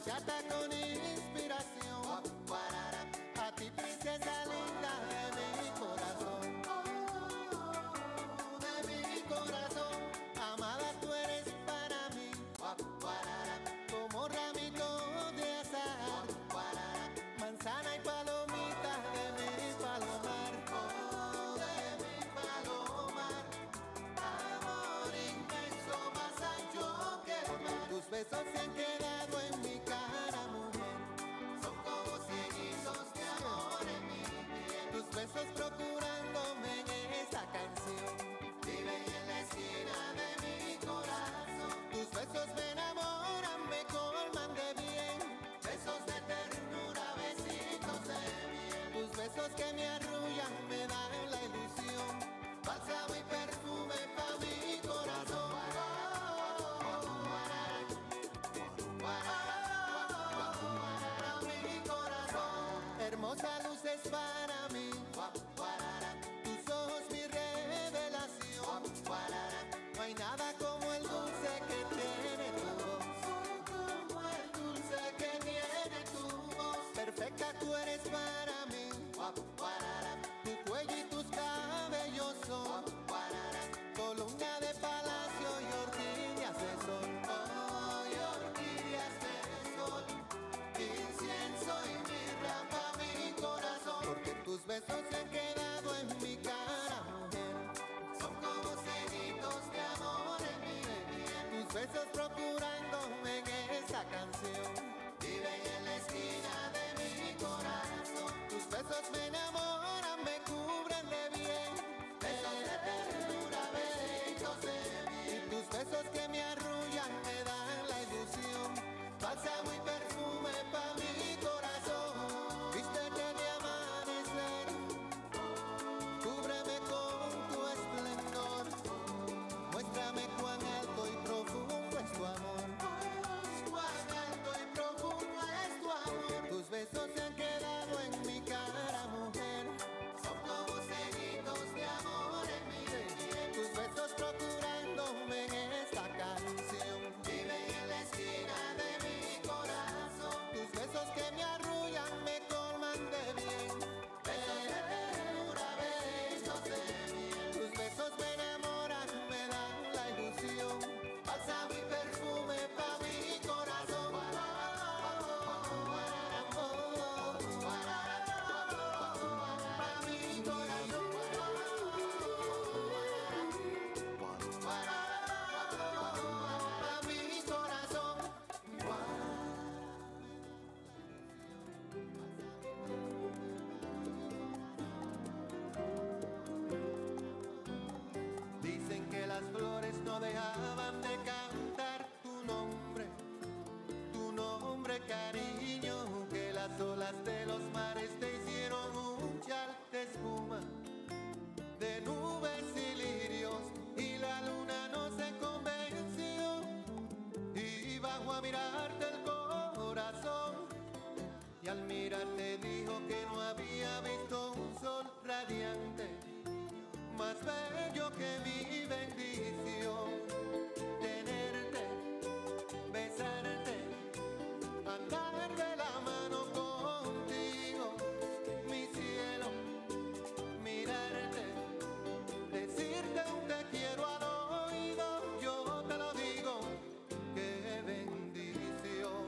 bachata con inspiración. A ti, princesa linda de mi corazón. De mi corazón. Amada, tú eres para mí como ramito de azahar, manzana y palomita de mi palomar. Oh, de mi palomar. Amor inmenso, más ancho que el mar. Tus besos se han quedado en mi cara, mujer. Son como cieguitos de amor en mi piel. Tus besos procurándome en esa canción. Viven en la esquina de mi corazón. Tus besos me enamoran, me colman de bien. Besos de ternura, besitos de miel. Tus besos que me arrullan, me dan la ilusión. Bálsamo y perfume pa' mi corazón. Para mi corazón. Hermosa luz es para mí. Tus ojos mi revelación. No hay nada como el dulce que tiene tu voz. Como el dulce que tiene tu voz. Perfecta tú eres para mí. Tu cuello y tus cabellos son columna de palacio y orquídeas de sol. Oh, y orquídeas de sol. Incienso y mirra pa' mi corazón. Porque tus besos se han quedado en mi cara, mujer. Son como cenitos de amor en mi piel. Tus besos procurándome en esa canción. Viven en la esquina de mi corazón. Tus besos me enamoran, me cubren de bien. Besos de ternura, besitos de miel. Y tus besos que me arrullan, me dan la ilusión. Bálsamo y perfume pa' mi corazón. Vístete de amanecer, cúbreme con tu esplendor. Muéstrame cuán alto y profundo es tu amor. Cuán alto y profundo es tu amor. Tus besos se han quedado en mi cara, mujer. Son como cenitos de amor en mi piel. Tus besos procurándome en esta canción. Viven en la esquina de mi corazón. Tus besos que me arrullan, me colman de bien. Besos de ternura, besos de miel. Tus besos me enamoran, me dan la ilusión. Bálsamo y perfume pa' mi corazón. Pa' mi corazón. Pa' mi corazón. Dicen que las flores no dejaban de cantar tu nombre, cariño, que las olas de los mares te hicieron un chal de espuma, de nubes y lirios, y la luna no se convenció, y bajó a mirarte el corazón, y al mirarte dijo que no había visto un sol radiante más bello que mi bendición. Tenerte, besarte, andar de la mano contigo, mi cielo, mirarte, decirte un te quiero al oído, yo te lo digo, qué bendición.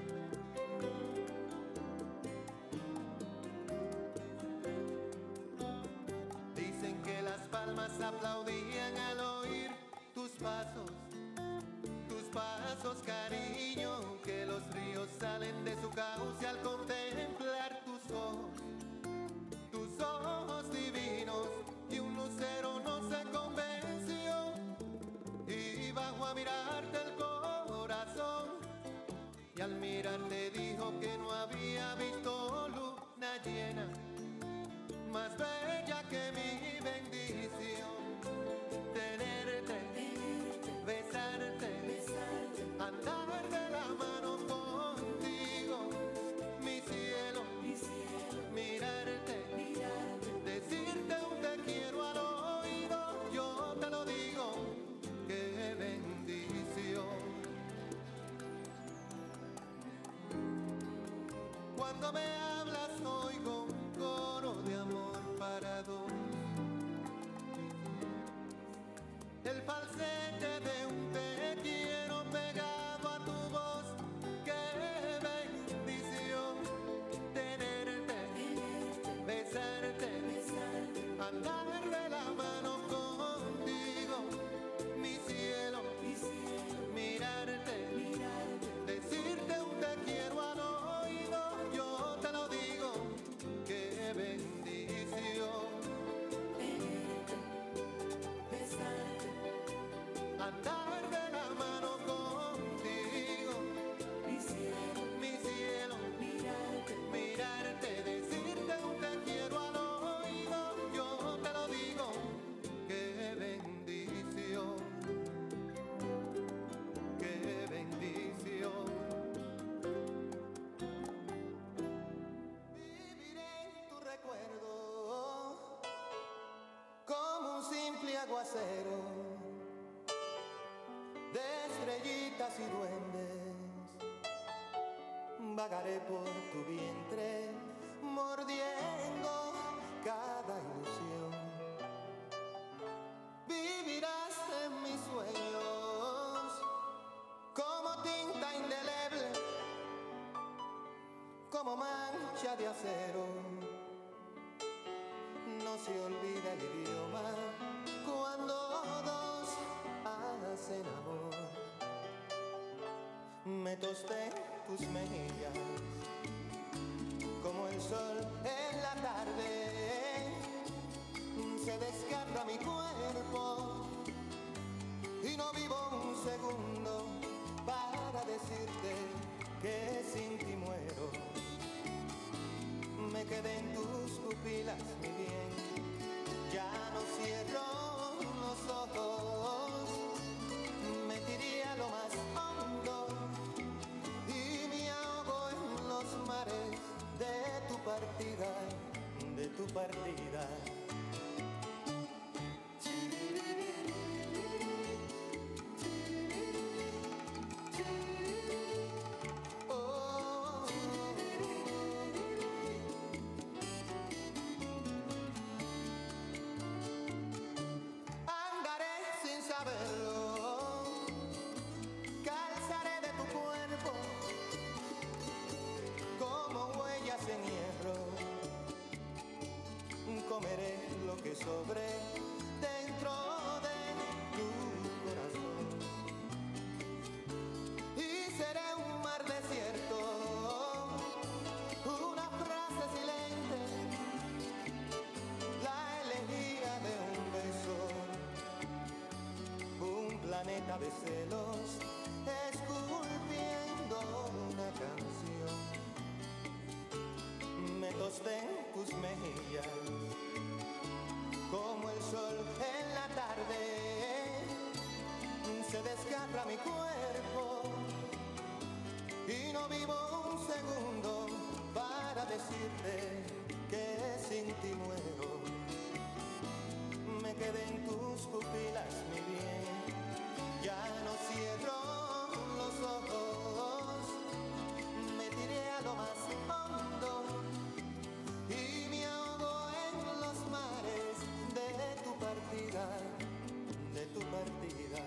Dicen que las palmas aplaudían al oír tus pasos, cariño, que los ríos salen de su cauce al contemplar tus ojos divinos, y un lucero no se convenció, y bajó a mirarte el corazón, y al mirarte dijo que no había visto luna llena más bella que mi bendición. Tenerte, besarte, andar de la mano contigo, mi cielo, mirarte, decirte un te quiero al oído, yo te lo digo, qué bendición. Cuando me hablas oigo un coro de amor para dos. El falsete de un te quiero pegado a tu voz. Qué bendición tenerte, besarte, andar de la mano contigo, mi cielo, mirarte, decirte un te quiero al oído, yo te lo digo, qué bendición. Andar de la mano contigo, mi cielo, mirarte, decirte un te quiero al oído, yo te lo digo, qué bendición, qué bendición. Viviré en tu recuerdo como un simple aguacero de estrellitas y duendes. Vagaré por tu vientre, mordiendo cada ilusión. Vivirás en mis sueños como tinta indeleble, como mancha de acero. No se olvida el idioma cuando dos hacen amor. Me tosté tus mejillas como el sol en la tarde. Se desgarra mi cuerpo y no vivo un segundo para decirte que sin ti muero. Me quedé en tus pupilas, mi bien, ya no cierro los ojos. Me tiré a lo más hondo y me ahogo en los mares de tu partida, de tu partida. Calzaré de tu cuerpo como huellas en hierro. Comeré lo que sobre dentro de tu corazón. Y seré un mar desierto, una frase silente, la elegía de un beso, un planeta de celos esculpiendo una canción. Me tosté en tus mejillas como el sol en la tarde. Se desgarra mi cuerpo y no vivo un segundo para decirte que sin ti muero. Me quedé en tus pupilas, mi bien, ya no cierro los ojos. Me tiré a lo más hondo y me ahogo en los mares de tu partida, de tu partida.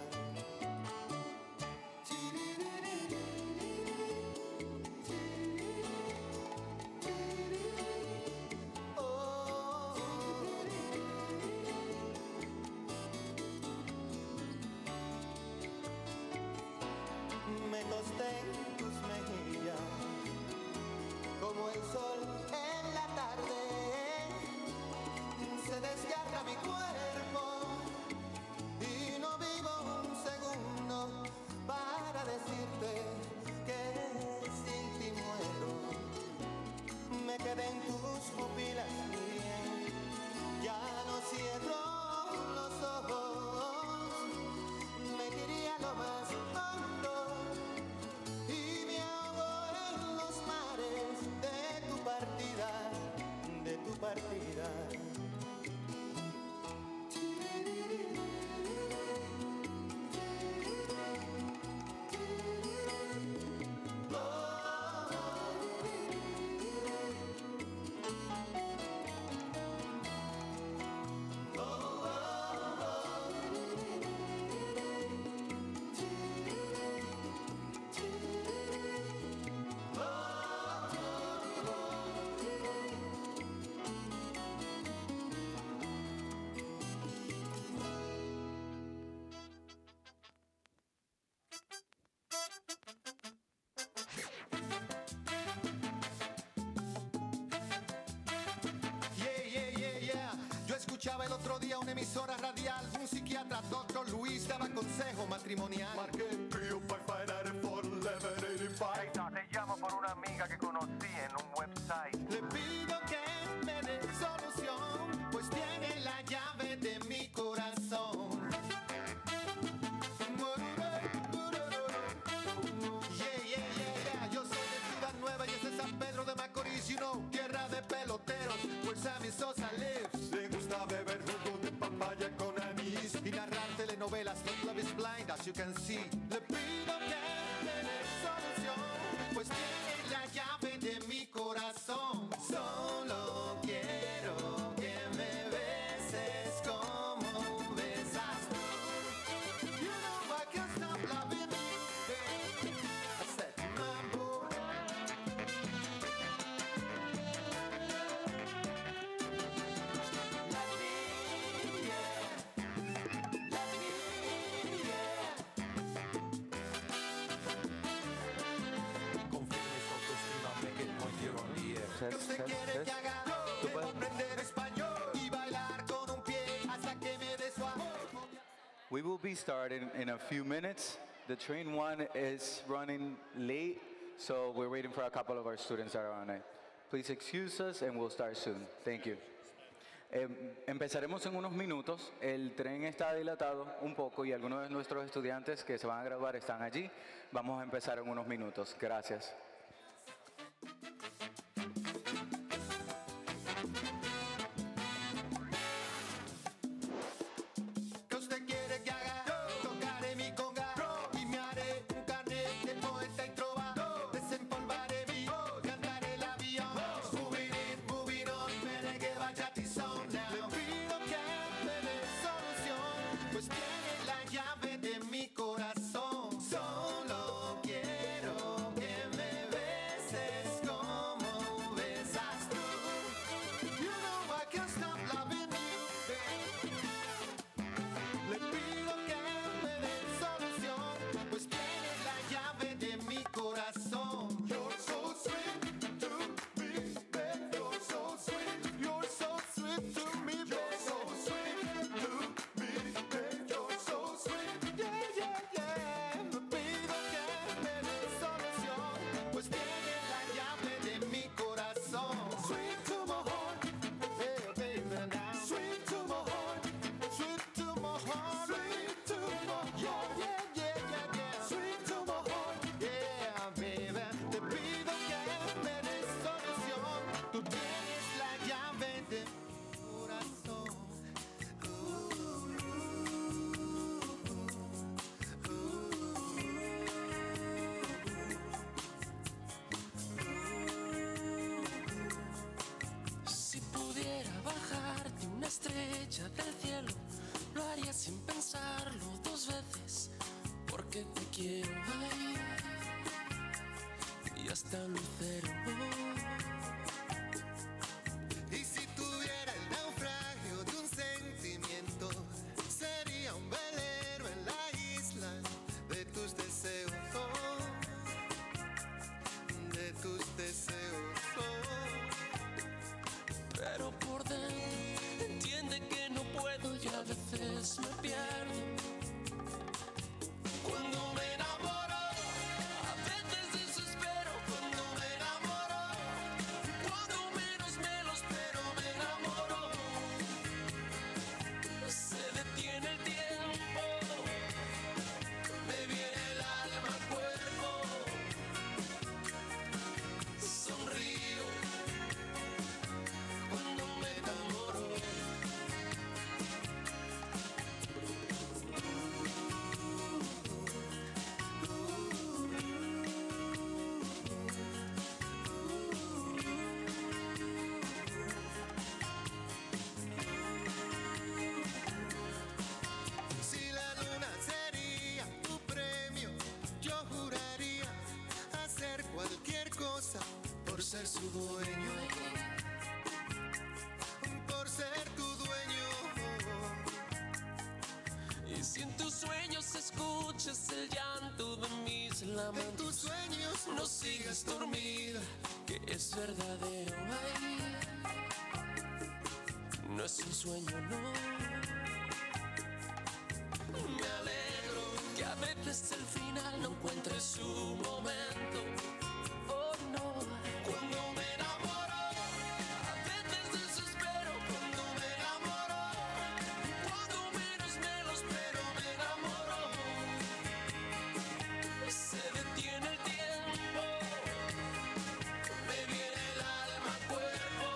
Me tosté en tus mejillas como el sol en la tarde. Se desgarra mi cuerpo y no vivo un segundo para decirte que sin ti muero. Me quedé en tus pupilas, bien, ya no cierro los ojos. Me tiré a lo más hondo y me ahogo en los mares de tu partida, de tu partida. otro día una emisora radial. Un psiquiatra, doctor Luis, daba consejo matrimonial. Marqué Prio by 594 Hey, te llamo por una amiga que conocí en un website. Le pido que me dé solución, pues tiene la llave de mi corazón. Yeah, yeah, yeah, yeah. Yo soy de Ciudad Nueva y este es San Pedro de Macorís, you know, tierra de peloteros, where Sammy Sosa lives. Le gusta beber jugo de papaya con anís Y narrar telenovelas, but love is blind, as you can see. Le pido que me dé solución, pues tiene la llave de mi corazón. Solo quiero que me beses como besas tú. You know I can't stop loving you, baby. I said, mambo. Let me, yeah. Let me, yeah. Confirme su autoestima, make it point here on the air. ¿Qué usted quiere que haga? Debo aprender español y bailar con un pie hasta que me dé su amor. We will be starting in a few minutes. The train one is running late, so we're waiting for a couple of our students that are on it. Please excuse us and we'll start soon. Thank you. Empezaremos en unos minutos. El tren está dilatado un poco y algunos de nuestros estudiantes que se van a graduar están allí. Vamos a empezar en unos minutos. Gracias. ¿Qué usted quiere que haga? Tocaré mi conga y me haré un carnet de poeta y trova. Desempolvaré mi, cantaré el avión. Moving on, merengue, bachata y son now. Le pido que me dé solución, pues tiene la llave de mi corazón. Solo quiero que me beses como besas tú. You know I can't stop loving you, baby. Le pido que me dé solución, pues tiene la llave de mi corazón. You're so sweet to me, babe. You're so sweet. You're so sweet to me, babe. You're so sweet to me, babe. You're so sweet. Yeah, yeah, yeah. Le pido que me dé solución, pues tiene la llave de mi corazón. Sweet to my heart, yeah, baby, now. Sweet to my heart, sweet to my heart, sweet to my heart. Yeah, yeah, yeah, yeah, yeah. Sweet to my heart, yeah, baby. Te pido que me des solución. Tú tienes la llave de mi corazón. Si pudiera bajarte una estrella del cielo, lo haría sin pensarlo dos veces, porque te quiero ahí y hasta lucero. Y si tuviera el naufragio de un sentimiento, sería un velero en la isla de tus deseos, de tus deseos. Pero por dentro entiende que no puedo y a veces me pierdo. Cuando me enamoro, a veces desespero. Cuando me enamoro, cuando menos me lo espero, me enamoro. Se detiene el tiempo, me viene el alma al cuerpo. Sonrío cuando me enamoro. Si la luna sería tu premio, yo juraría hacer cualquier cosa por ser su dueño, por ser tu dueño. Y si en tus sueños escuchas el llanto de mis En lamentos, tus sueños no sigas dormida, que es verdadero. Ay, no es un sueño, no. Me alegro que a veces el final no encuentre su momento. Oh no, cuando me enamoro, a veces desespero. Cuando me enamoro, cuando menos me lo espero, me enamoro. Se detiene el tiempo, me viene el alma al cuerpo.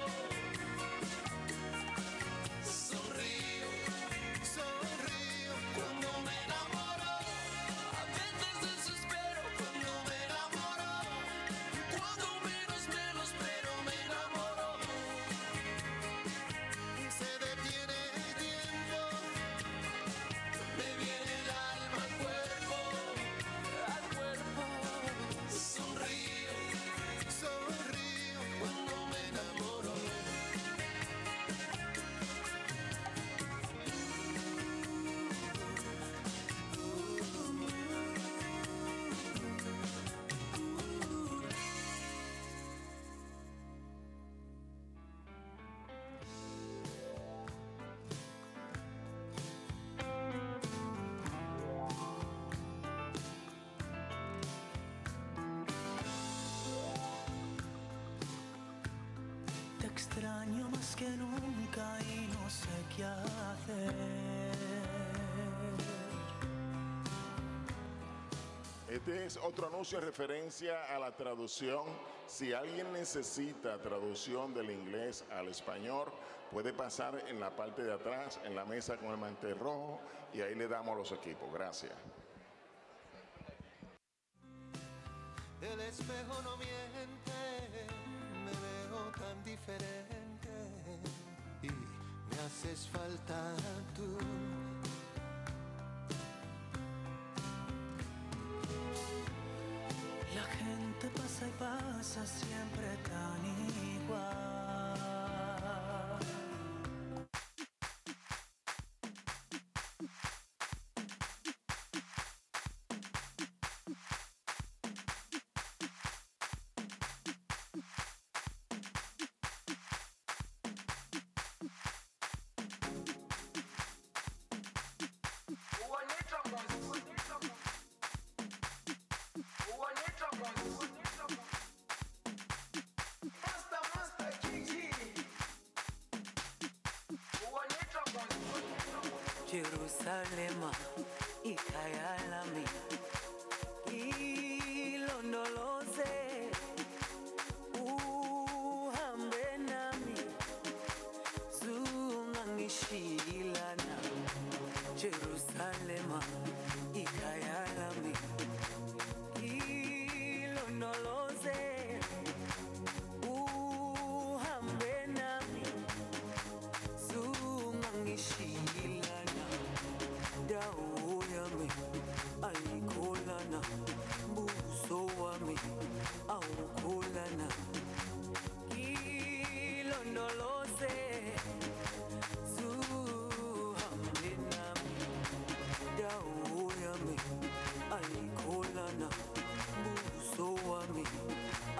Sonrío, sonrío cuando me enamoro. A veces desespero cuando me enamoro. Cuando menos me lo espero, me enamoro. Se detiene el tiempo, Me viene el alma al cuerpo, al cuerpo. Sonrío, sonrío. cuando me enamoro. Te extraño más que nunca y no sé qué hacer. Este es otro anuncio en referencia a la traducción. Si alguien necesita traducción del inglés al español, puede pasar en la parte de atrás, en la mesa con el mantel rojo, y ahí le damos los equipos. Gracias. El espejo no miente, me veo tan diferente y me haces falta tú. La gente pasa y pasa siempre tan igual. Jerusalema ikayalami ilondoloze uhambe nami zungangishilana Jerusalema ikayalami ilondoloze uhambe nami zungangishilana dawo yami ayikholana buso wami awukholana ilondoloze zuhambe nami dawo yami ayikholana buso wami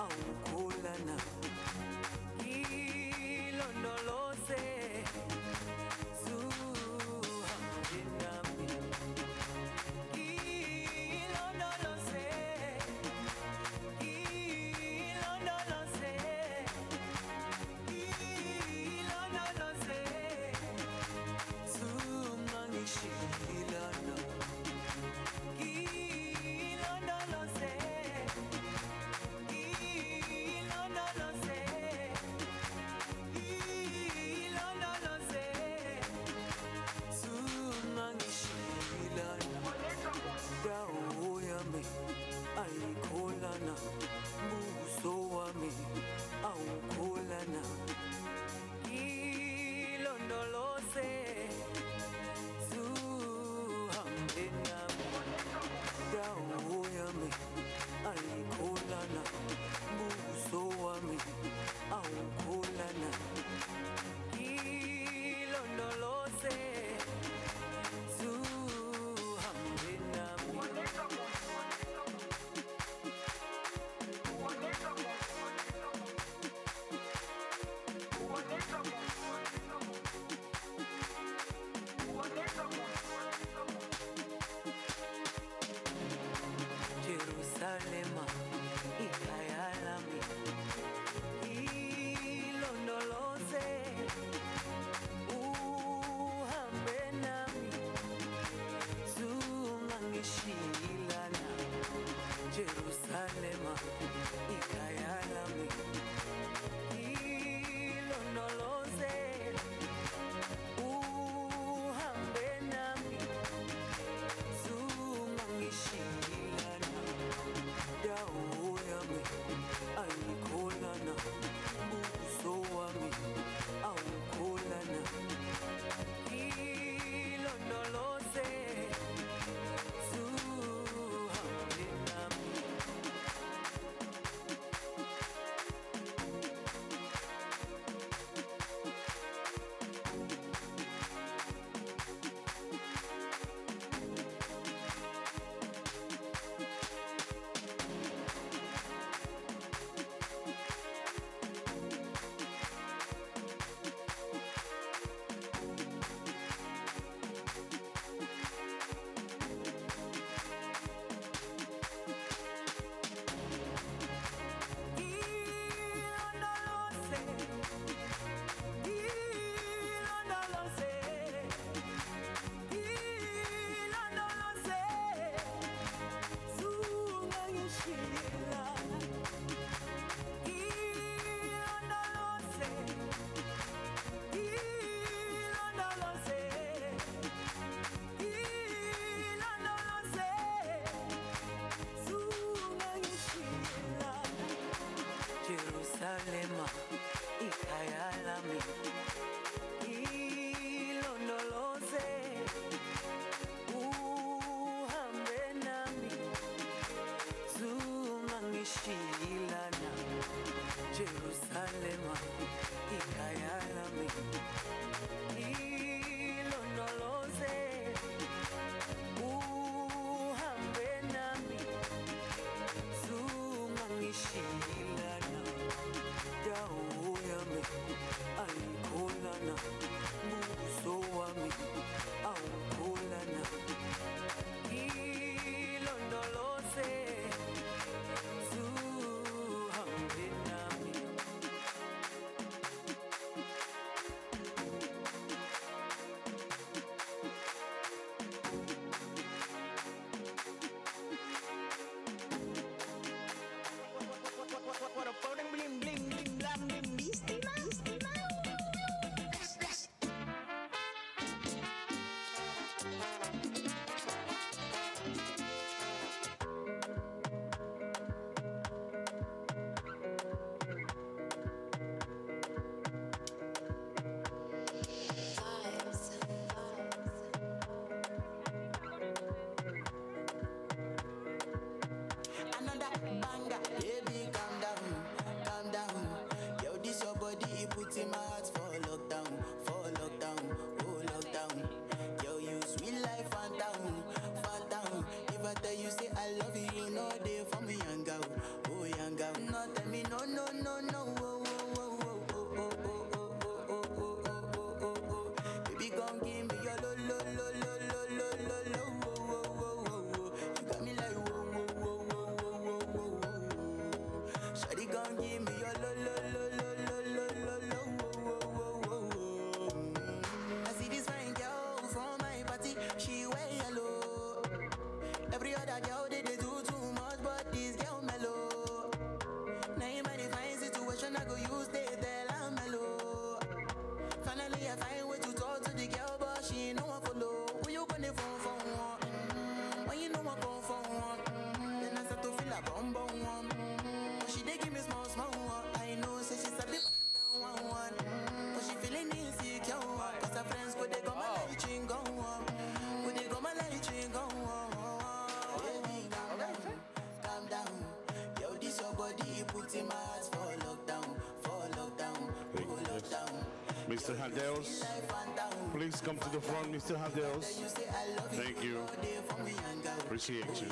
Mr. Hadeos. Please come to the front, Mr. Hadeos. Thank you. Appreciate you.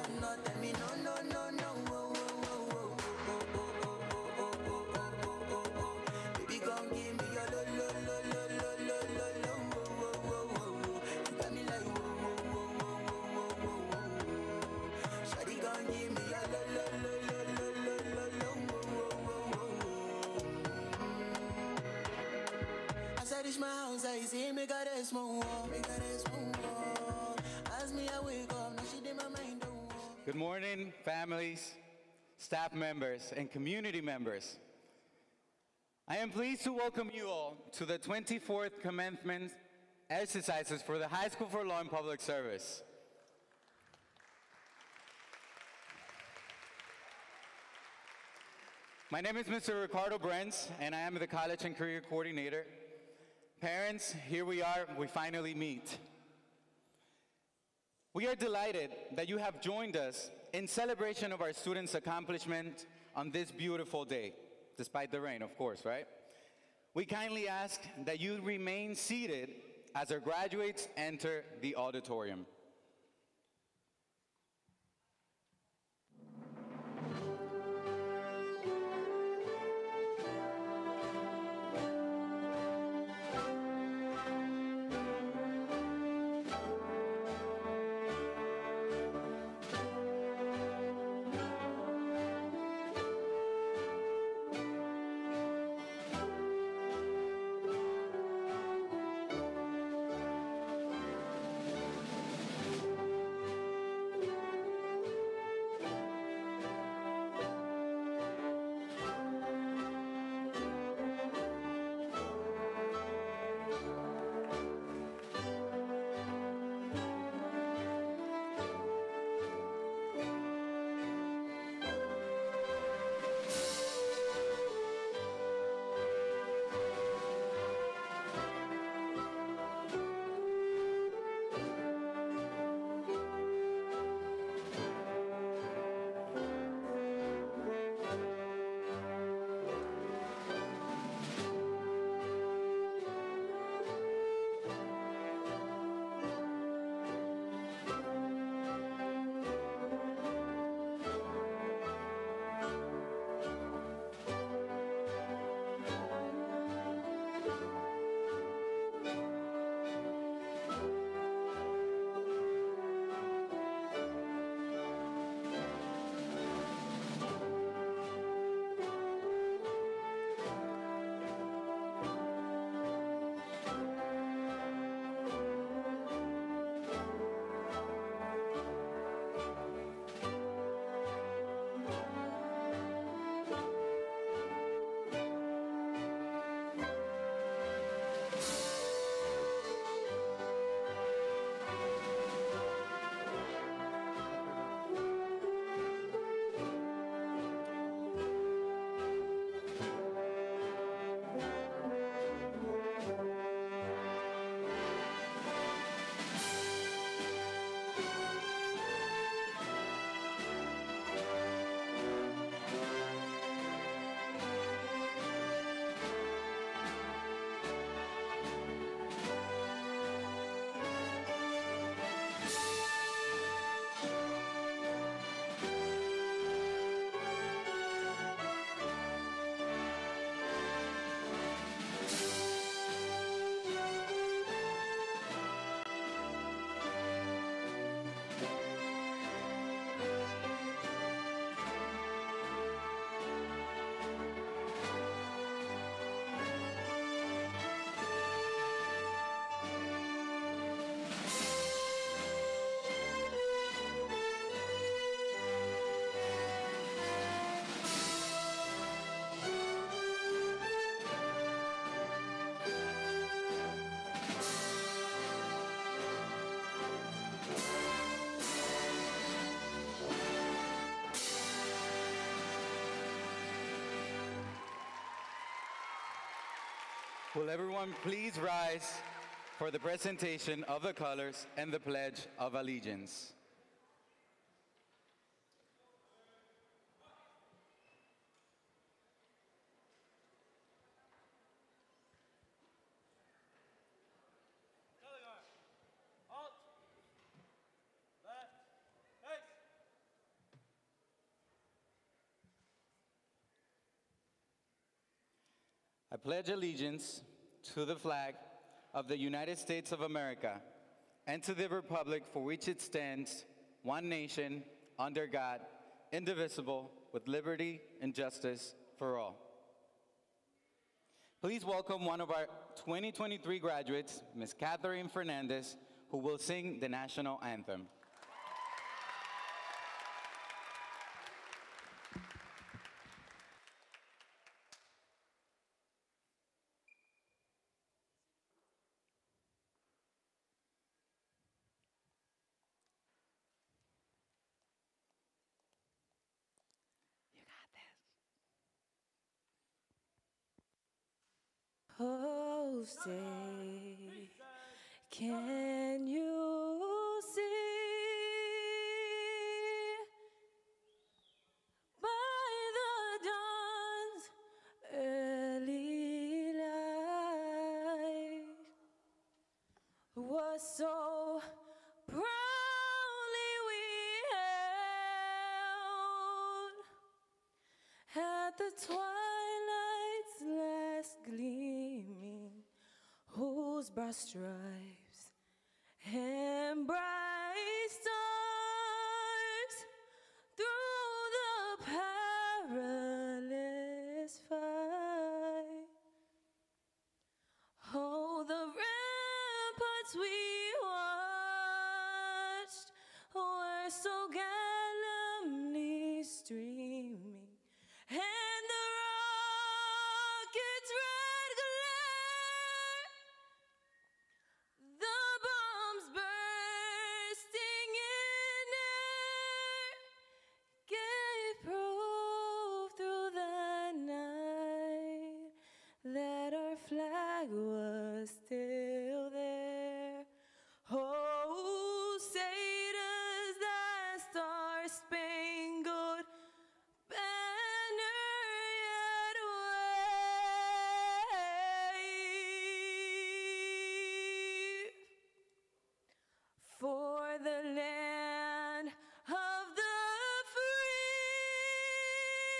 Reach my house, I see me got a small wall, As me I wake up, now she did my mind don't walk. Good morning, families, staff members, and community members. I am pleased to welcome you all to the 24th commencement exercises for the High School for Law and Public Service. My name is Mr. Ricardo Brents, and I am the College and Career Coordinator. Parents, here we are, we finally meet. We are delighted that you have joined us in celebration of our students' accomplishment on this beautiful day, despite the rain, of course, right? We kindly ask that you remain seated as our graduates enter the auditorium. Will everyone please rise for the presentation of the colors and the Pledge of Allegiance. pledge allegiance to the flag of the United States of America and to the republic for which it stands, one nation, under God, indivisible, with liberty and justice for all. Please welcome one of our 2023 graduates, Ms. Catherine Fernandez, who will sing the national anthem. Oh, say, can you see by the dawn's early light was so proudly we held at the twilight's last gleaming, whose broad stripes and bright stars through the perilous fight. Oh, the ramparts we watched were so gallantly streaming, and the rocket's red glare, the bombs bursting in air, gave proof through the night that our flag was still there. Oh, say does that star-spangled banner yet wave for the land of the free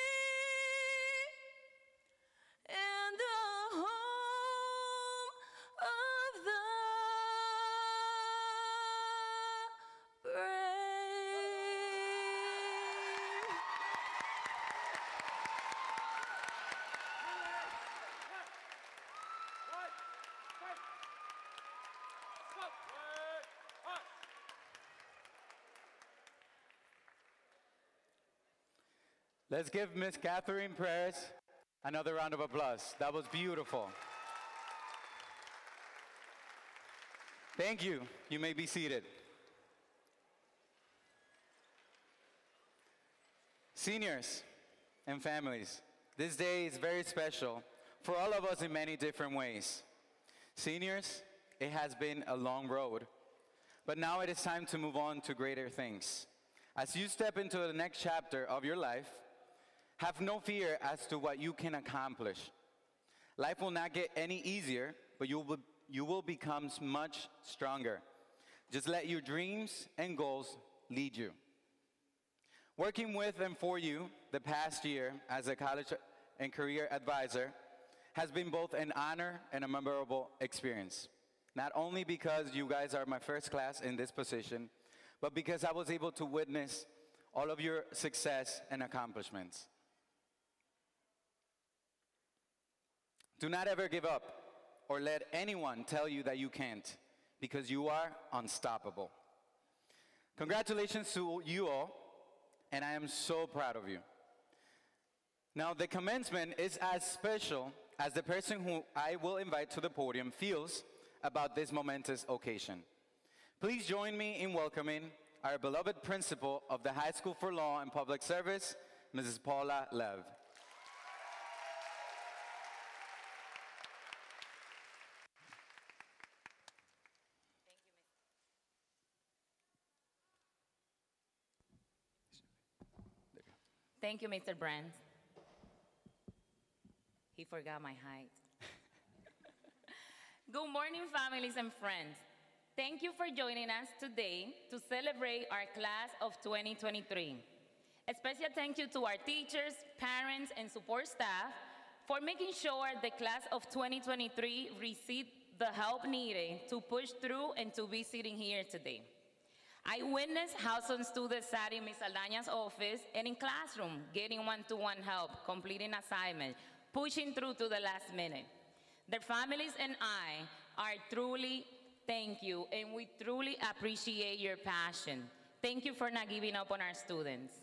and the home of the brave. Let's give Ms. Catherine Perez another round of applause. That was beautiful. Thank you. You may be seated. Seniors and families, this day is very special for all of us in many different ways. Seniors, it has been a long road, but now it is time to move on to greater things. As you step into the next chapter of your life, have no fear as to what you can accomplish. Life will not get any easier, but you will become much stronger. Just let your dreams and goals lead you. Working with and for you the past year as a college and career advisor has been both an honor and a memorable experience. Not only because you guys are my first class in this position, but because I was able to witness all of your success and accomplishments. Do not ever give up or let anyone tell you that you can't, because you are unstoppable. Congratulations to you all, and I am so proud of you. Now, the commencement is as special as the person who I will invite to the podium feels about this momentous occasion. Please join me in welcoming our beloved principal of the High School for Law and Public Service, Mrs. Paula Lev. Thank you, Mr. Brandt. He forgot my height. Good morning, families and friends. Thank you for joining us today to celebrate our class of 2023. A special thank you to our teachers, parents, and support staff for making sure the class of 2023 received the help needed to push through and to be sitting here today. I witnessed how some students sat in Ms. Aldaña's office and in classroom, getting one-to-one help, completing assignments, pushing through to the last minute. Their families and I are truly thank you, and we truly appreciate your passion. Thank you for not giving up on our students.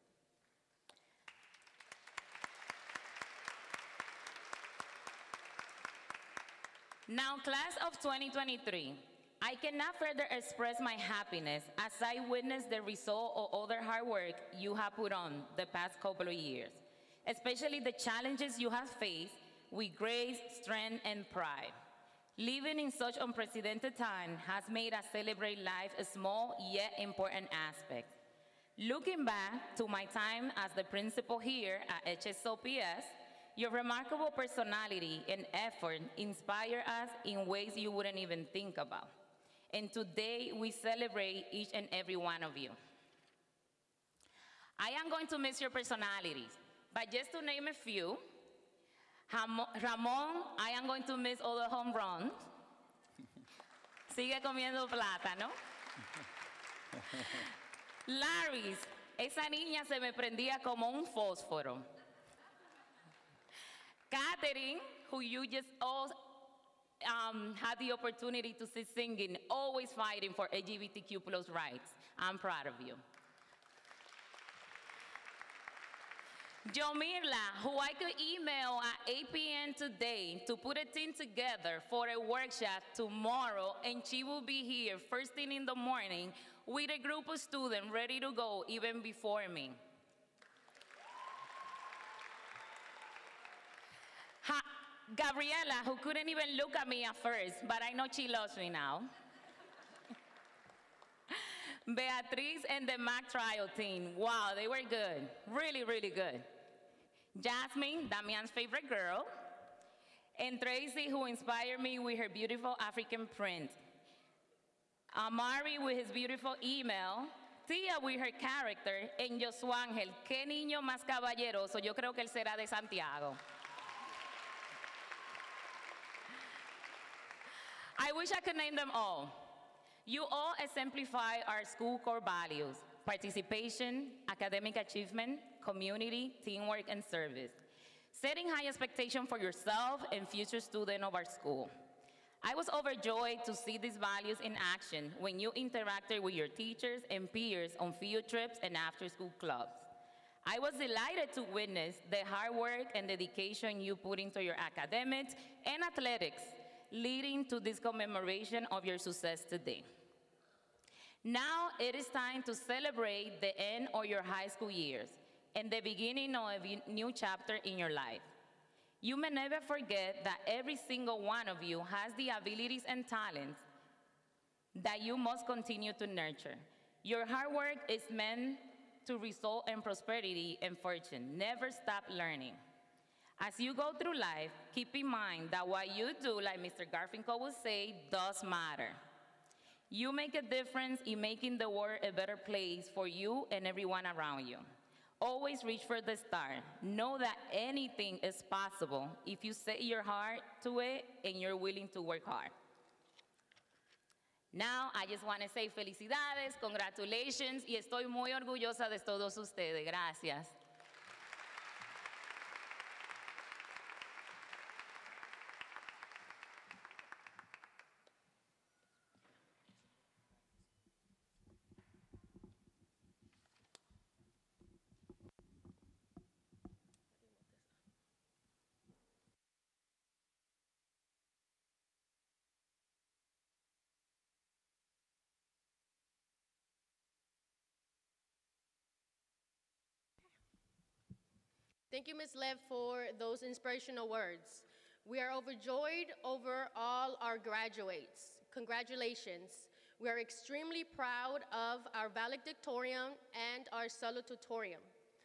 Now, class of 2023, I cannot further express my happiness as I witness the result of all the hard work you have put on the past couple of years, especially the challenges you have faced with grace, strength, and pride. Living in such unprecedented time has made us celebrate life a small yet important aspect. Looking back to my time as the principal here at HSLPS, your remarkable personality and effort inspire us in ways you wouldn't even think about. And today we celebrate each and every one of you. I am going to miss your personalities, but just to name a few, Ramon, I am going to miss all the home runs. Sigue comiendo plátano. Larry, esa niña se me prendía como un fósforo. Catherine, who you just all had the opportunity to see singing, always fighting for LGBTQ+ rights. I'm proud of you. Jomirla, who I could email at 8 p.m. today to put a team together for a workshop tomorrow, and she will be here first thing in the morning with a group of students ready to go even before me. Gabriela, who couldn't even look at me at first, but I know she loves me now. Beatriz and the Mac Trial team, wow, they were good, really, really good. Jasmine, Damian's favorite girl, and Tracy, who inspired me with her beautiful African print. Amari with his beautiful email, Tia with her character, and Josué Ángel, qué niño más caballeroso, yo creo que él será de Santiago. I wish I could name them all. You all exemplify our school core values: participation, academic achievement, community, teamwork, and service. Setting high expectations for yourself and future student of our school. I was overjoyed to see these values in action when you interacted with your teachers and peers on field trips and after-school clubs. I was delighted to witness the hard work and dedication you put into your academics and athletics, leading to this commemoration of your success today. Now it is time to celebrate the end of your high school years and the beginning of a new chapter in your life. You may never forget that every single one of you has the abilities and talents that you must continue to nurture. Your hard work is meant to result in prosperity and fortune. Never stop learning. As you go through life, keep in mind that what you do, like Mr. Garfinkel would say, does matter. You make a difference in making the world a better place for you and everyone around you. Always reach for the star. Know that anything is possible if you set your heart to it and you're willing to work hard. Now, I just want to say felicidades, congratulations, y estoy muy orgullosa de todos ustedes. Gracias. Thank you, Ms. Lev, for those inspirational words. We are overjoyed over all our graduates. Congratulations. We are extremely proud of our valedictorian and our salutatorian.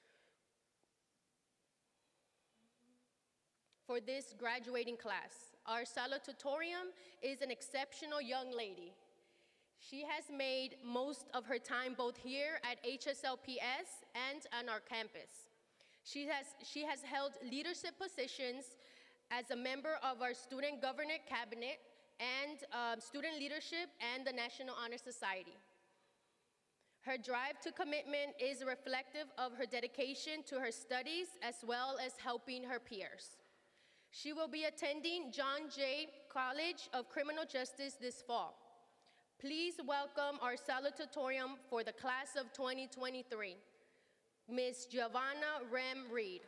For this graduating class, our salutatorian is an exceptional young lady. She has made most of her time both here at HSLPS and on our campus. She has held leadership positions as a member of our Student Government Cabinet and Student Leadership and the National Honor Society. Her drive to commitment is reflective of her dedication to her studies as well as helping her peers. She will be attending John Jay College of Criminal Justice this fall. Please welcome our salutatorium for the class of 2023, Ms. Giovanna Rem Reed.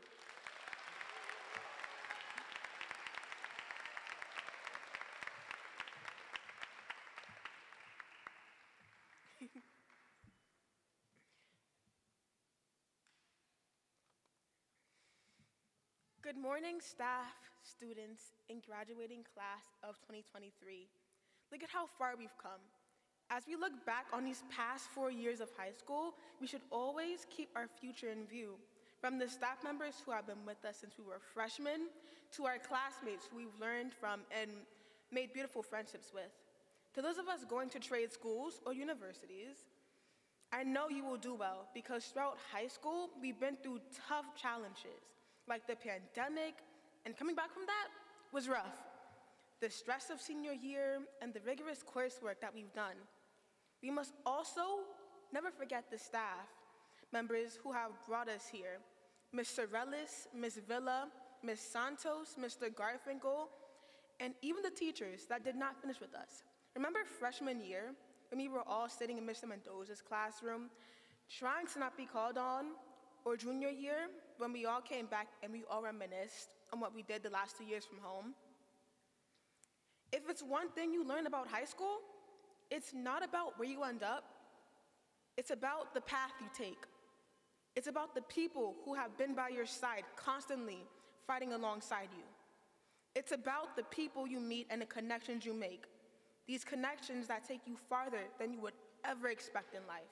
Good morning, staff, students, and graduating class of 2023. Look at how far we've come. As we look back on these past 4 years of high school, we should always keep our future in view. From the staff members who have been with us since we were freshmen, to our classmates who we've learned from and made beautiful friendships with. To those of us going to trade schools or universities, I know you will do well because throughout high school, we've been through tough challenges, like the pandemic, and coming back from that was rough. The stress of senior year and the rigorous coursework that we've done. We must also never forget the staff members who have brought us here. Ms. Sorellis, Ms. Villa, Ms. Santos, Mr. Garfinkel, and even the teachers that did not finish with us. Remember freshman year, when we were all sitting in Mr. Mendoza's classroom, trying to not be called on, or junior year, when we all came back and we all reminisced on what we did the last 2 years from home? If it's one thing you learn about high school, it's not about where you end up, it's about the path you take. It's about the people who have been by your side constantly fighting alongside you. It's about the people you meet and the connections you make. These connections that take you farther than you would ever expect in life.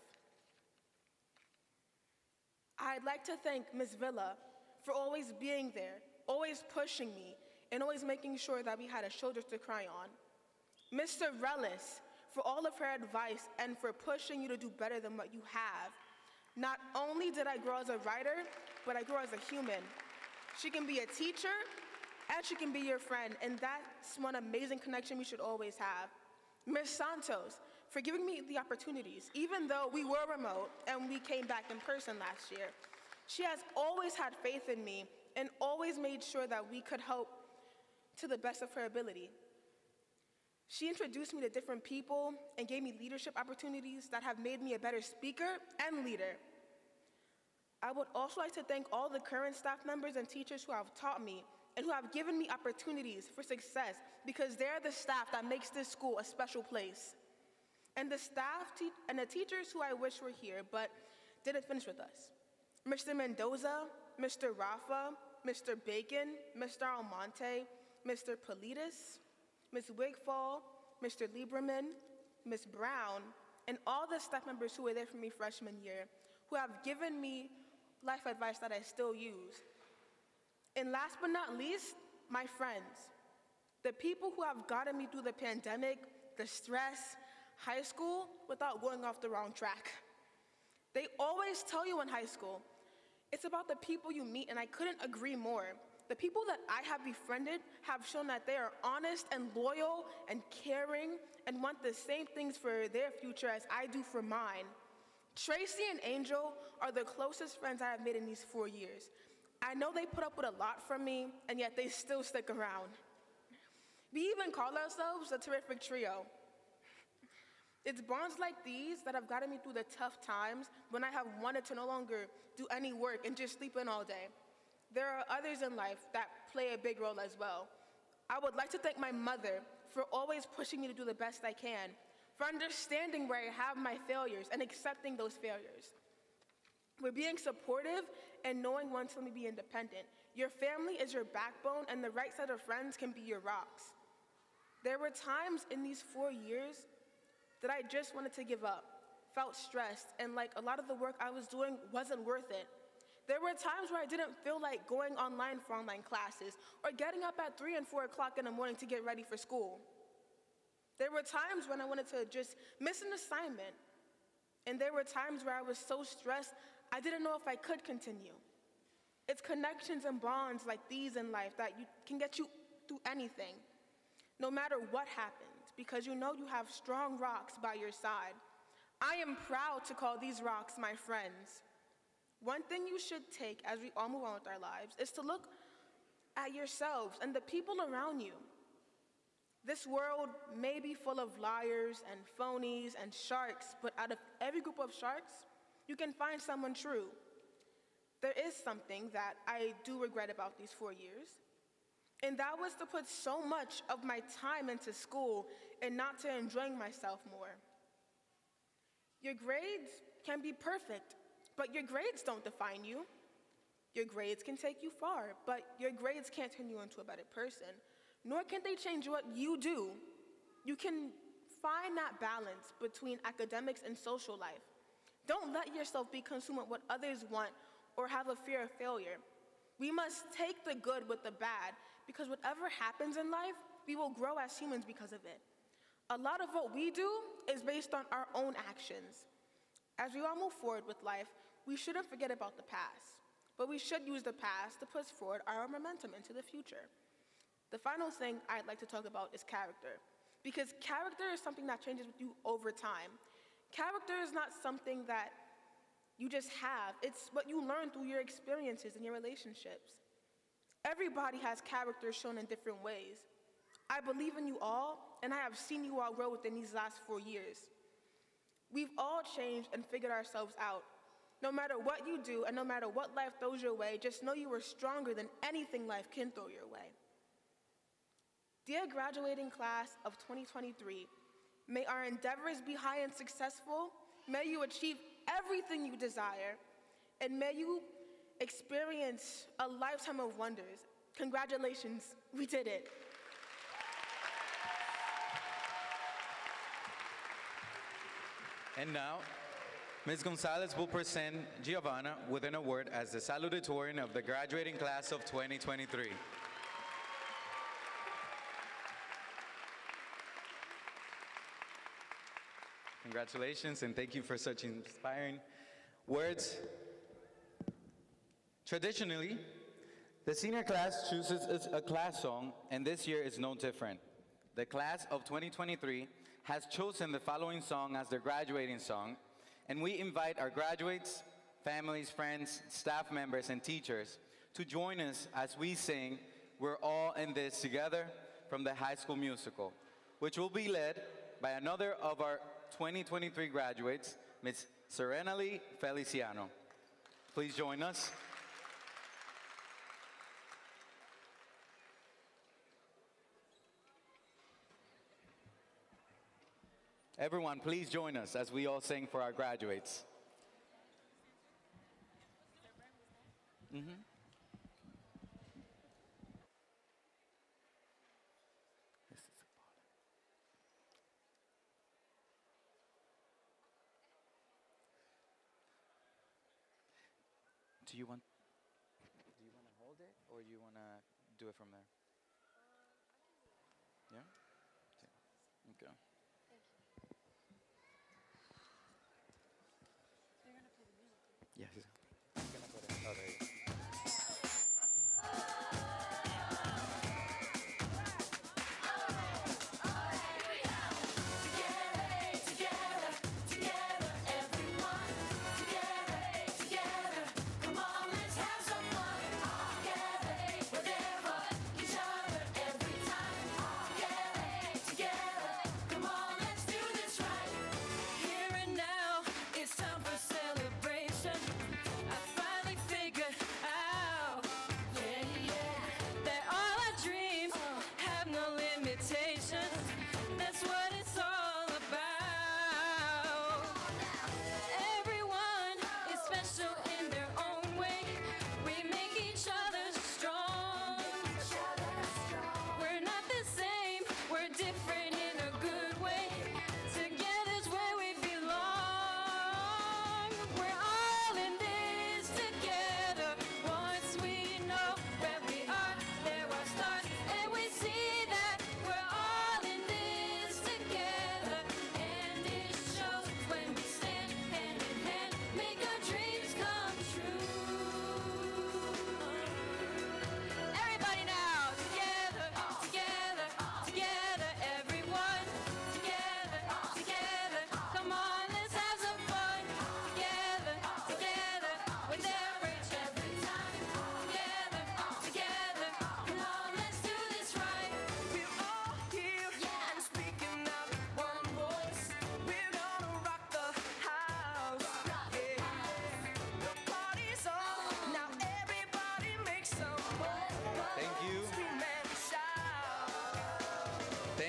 I'd like to thank Ms. Villa for always being there, always pushing me, and always making sure that we had a shoulder to cry on. Mr. Rellis for all of her advice and for pushing you to do better than what you have. Not only did I grow as a writer, but I grew as a human. She can be a teacher, and she can be your friend, and that's one amazing connection we should always have. Ms. Santos, for giving me the opportunities, even though we were remote and we came back in person last year. She has always had faith in me and always made sure that we could help to the best of her ability. She introduced me to different people and gave me leadership opportunities that have made me a better speaker and leader. I would also like to thank all the current staff members and teachers who have taught me and who have given me opportunities for success because they're the staff that makes this school a special place. And the staff and the teachers who I wish were here but didn't finish with us. Mr. Mendoza, Mr. Rafa, Mr. Bacon, Mr. Almonte, Mr. Politis, Ms. Wigfall, Mr. Lieberman, Ms. Brown, and all the staff members who were there for me freshman year, who have given me life advice that I still use. And last but not least, my friends, the people who have gotten me through the pandemic, the stress, high school, without going off the wrong track. They always tell you in high school, it's about the people you meet, and I couldn't agree more. The people that I have befriended have shown that they are honest and loyal and caring and want the same things for their future as I do for mine. Tracy and Angel are the closest friends I have made in these 4 years. I know they put up with a lot from me, and yet they still stick around. We even call ourselves a terrific trio. It's bonds like these that have gotten me through the tough times when I have wanted to no longer do any work and just sleep in all day. There are others in life that play a big role as well. I would like to thank my mother for always pushing me to do the best I can, for understanding where I have my failures and accepting those failures. For being supportive and knowing when to be independent. Your family is your backbone, and the right set of friends can be your rocks. There were times in these 4 years that I just wanted to give up, felt stressed, and like a lot of the work I was doing wasn't worth it. There were times where I didn't feel like going online for online classes or getting up at 3 and 4 o'clock in the morning to get ready for school. There were times when I wanted to just miss an assignment. And there were times where I was so stressed, I didn't know if I could continue. It's connections and bonds like these in life that can get you through anything, no matter what happens, because you know you have strong rocks by your side. I am proud to call these rocks my friends. One thing you should take as we all move on with our lives is to look at yourselves and the people around you. This world may be full of liars and phonies and sharks, but out of every group of sharks, you can find someone true. There is something that I do regret about these 4 years, and that was to put so much of my time into school and not to enjoying myself more. Your grades can be perfect, but your grades don't define you. Your grades can take you far, but your grades can't turn you into a better person, nor can they change what you do. You can find that balance between academics and social life. Don't let yourself be consumed with what others want or have a fear of failure. We must take the good with the bad, because whatever happens in life, we will grow as humans because of it. A lot of what we do is based on our own actions. As we all move forward with life, we shouldn't forget about the past, but we should use the past to push forward our momentum into the future. The final thing I'd like to talk about is character, because character is something that changes with you over time. Character is not something that you just have. It's what you learn through your experiences and your relationships. Everybody has character shown in different ways. I believe in you all, and I have seen you all grow within these last 4 years. We've all changed and figured ourselves out. No matter what you do and no matter what life throws your way, just know you are stronger than anything life can throw your way. Dear graduating class of 2023, may our endeavors be high and successful. May you achieve everything you desire, and may you experience a lifetime of wonders. Congratulations, we did it. And now, Ms. Gonzalez will present Giovanna with an award as the salutatorian of the graduating class of 2023. Congratulations, and thank you for such inspiring words. Traditionally, the senior class chooses a class song, and this year is no different. The class of 2023 has chosen the following song as their graduating song, and we invite our graduates, families, friends, staff members, and teachers to join us as we sing "We're All in This Together" from the High School Musical, which will be led by another of our 2023 graduates, Ms. Serenely Feliciano. Please join us. Everyone, please join us as we all sing for our graduates. Do you want to hold it, or you want to do it from there? Yeah? Okay. Yes. I'm gonna put it. Oh, there you go. Here and now, it's time for celebration. I finally figured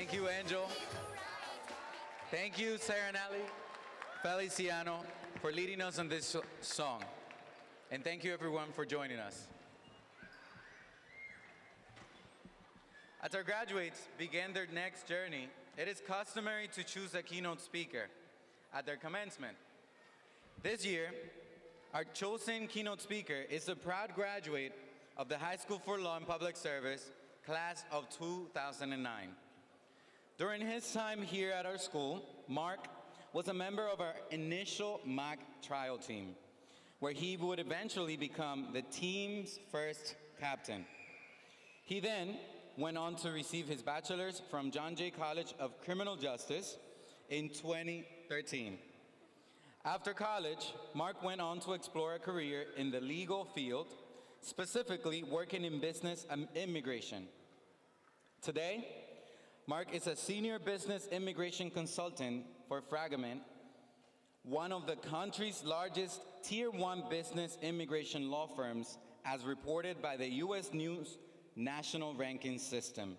Thank you, Angel. Thank you, Serenelli Feliciano, for leading us on this song. And thank you, everyone, for joining us. As our graduates begin their next journey, it is customary to choose a keynote speaker at their commencement. This year, our chosen keynote speaker is a proud graduate of the High School for Law and Public Service, class of 2009. During his time here at our school, Mark was a member of our initial mock trial team, where he would eventually become the team's first captain. He then went on to receive his bachelor's from John Jay College of Criminal Justice in 2013. After college, Mark went on to explore a career in the legal field, specifically working in business and immigration. Today, Mark is a senior business immigration consultant for Fragment, one of the country's largest Tier 1 business immigration law firms, as reported by the U.S. News National Ranking System.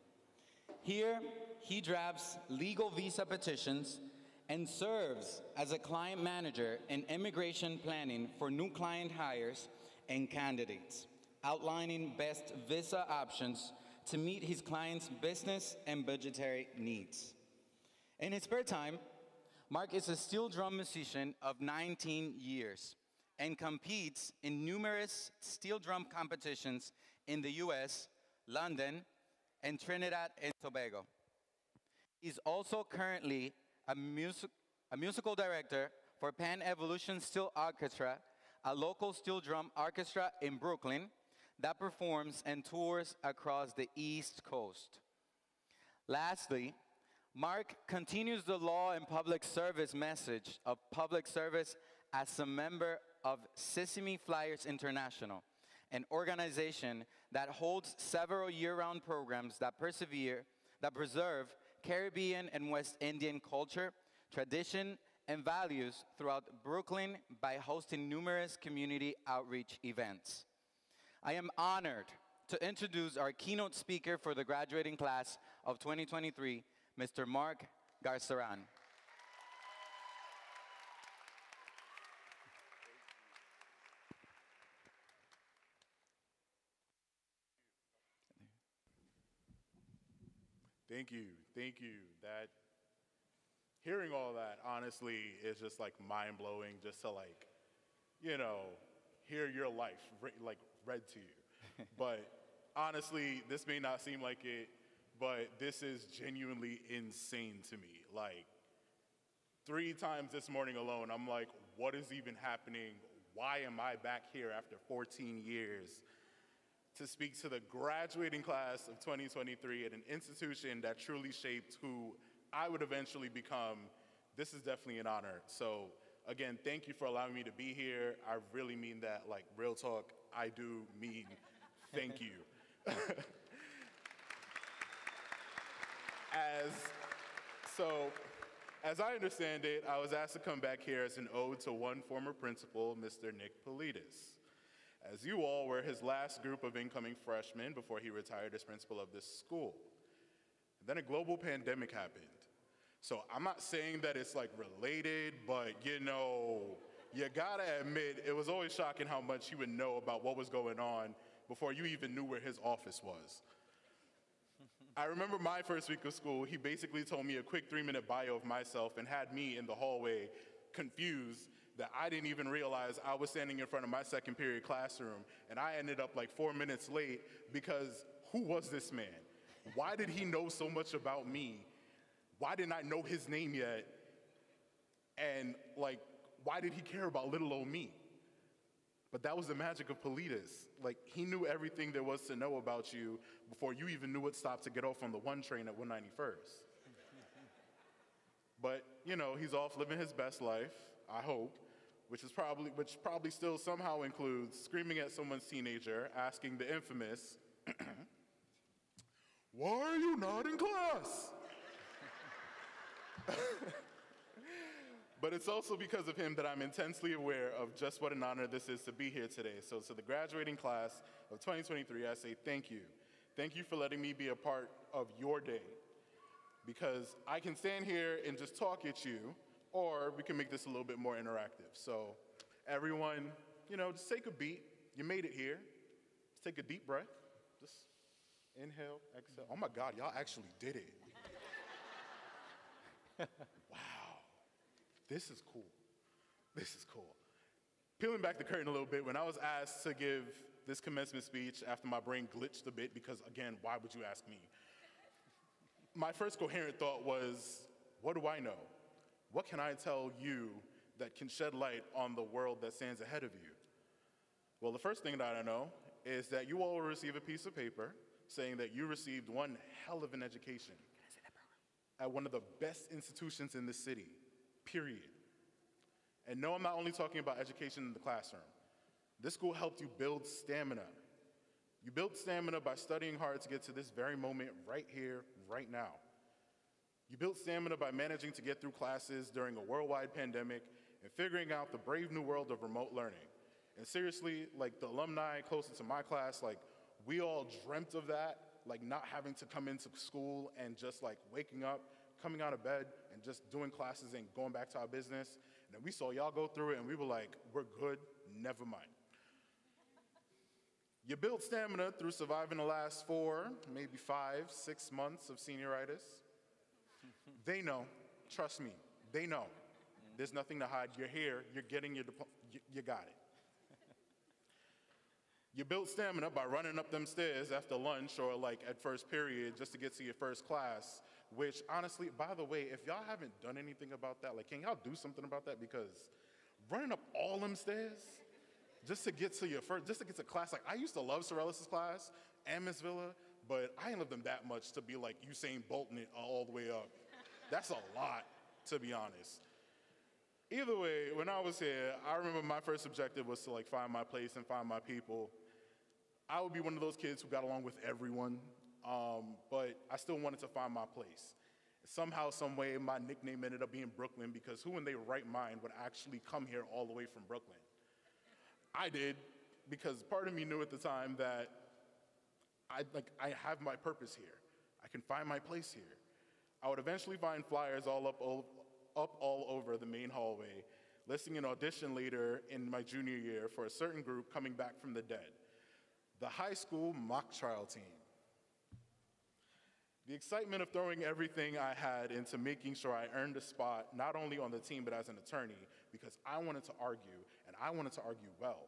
Here, he drafts legal visa petitions and serves as a client manager in immigration planning for new client hires and candidates, outlining best visa options to meet his clients' business and budgetary needs. In his spare time, Mark is a steel drum musician of 19 years and competes in numerous steel drum competitions in the US, London, and Trinidad and Tobago. He's also currently a musical director for Pan Evolution Steel Orchestra, a local steel drum orchestra in Brooklyn that performs and tours across the East Coast. Lastly, Mark continues the law and public service message of public service as a member of Sesame Flyers International, an organization that holds several year-round programs that preserve Caribbean and West Indian culture, tradition, and values throughout Brooklyn by hosting numerous community outreach events. I am honored to introduce our keynote speaker for the graduating class of 2023, Mr. Mark Garceran. Thank you. Hearing all that, honestly, is just like mind-blowing, just to hear your life read to you. But honestly, this may not seem like it, but this is genuinely insane to me. 3 times this morning alone, I'm like, what is even happening? Why am I back here after 14 years to speak to the graduating class of 2023 at an institution that truly shaped who I would eventually become? This is definitely an honor. So again, thank you for allowing me to be here. I really mean that, real talk, I do mean thank you. As I understand it, I was asked to come back here as an ode to one former principal, Mr. Nick Politis. As you all were his last group of incoming freshmen before he retired as principal of this school. Then a global pandemic happened. So I'm not saying that it's related, but you gotta admit, it was always shocking how much he would know about what was going on before you even knew where his office was. I remember my first week of school, he basically told me a quick 3-minute bio of myself and had me in the hallway confused that I didn't even realize I was standing in front of my second period classroom, and I ended up 4 minutes late because who was this man? Why did he know so much about me? Why didn't I know his name yet? And why did he care about little old me? But that was the magic of Politis. He knew everything there was to know about you before you even knew what stop to get off on the 1 train at 191st. But, he's off living his best life, I hope, which probably still somehow includes screaming at someone's teenager, asking the infamous, "Why are you not in class?" But it's also because of him that I'm intensely aware of just what an honor this is to be here today. So to the graduating class of 2023, I say thank you. Thank you for letting me be a part of your day. because I can stand here and just talk at you, or we can make this a little bit more interactive. So everyone, just take a beat. You made it here. Just take a deep breath. Just inhale, exhale. Oh my God, y'all actually did it. Wow, this is cool. This is cool. Peeling back the curtain a little bit, when I was asked to give this commencement speech after my brain glitched a bit, because again, why would you ask me? My first coherent thought was, what do I know? What can I tell you that can shed light on the world that stands ahead of you? Well, the first thing that I know is that you all will receive a piece of paper saying that you received one hell of an education at one of the best institutions in the city, period. And no, I'm not only talking about education in the classroom. This school helped you build stamina. You built stamina by studying hard to get to this very moment right here, right now. You built stamina by managing to get through classes during a worldwide pandemic and figuring out the brave new world of remote learning. And seriously, like the alumni closest to my class, like we all dreamt of that, like not having to come into school and just like waking up, coming out of bed and just doing classes and going back to our business. And then we saw y'all go through it and we were like, we're good, never mind. You built stamina through surviving the last 4, maybe 5, 6 months of senioritis. They know, trust me, they know. There's nothing to hide, you're here, you're getting your diploma, you got it. You built stamina by running up them stairs after lunch or like at first period just to get to your first class, which honestly, by the way, if y'all haven't done anything about that, like can y'all do something about that? Because running up all them stairs just to get to your first, just to get to class, like I used to love Sorellis' class and Miss Villa, but I didn't love them that much to be like Usain Bolting it all the way up. That's a lot, to be honest. Either way, when I was here, I remember my first objective was to like find my place and find my people. I would be one of those kids who got along with everyone, but I still wanted to find my place. Somehow, some way, my nickname ended up being Brooklyn because who in their right mind would actually come here all the way from Brooklyn? I did, because part of me knew at the time that I have my purpose here. I can find my place here. I would eventually find flyers all over the main hallway, listing an audition later in my junior year for a certain group coming back from the dead. The high school mock trial team. The excitement of throwing everything I had into making sure I earned a spot, not only on the team, but as an attorney, because I wanted to argue, and I wanted to argue well.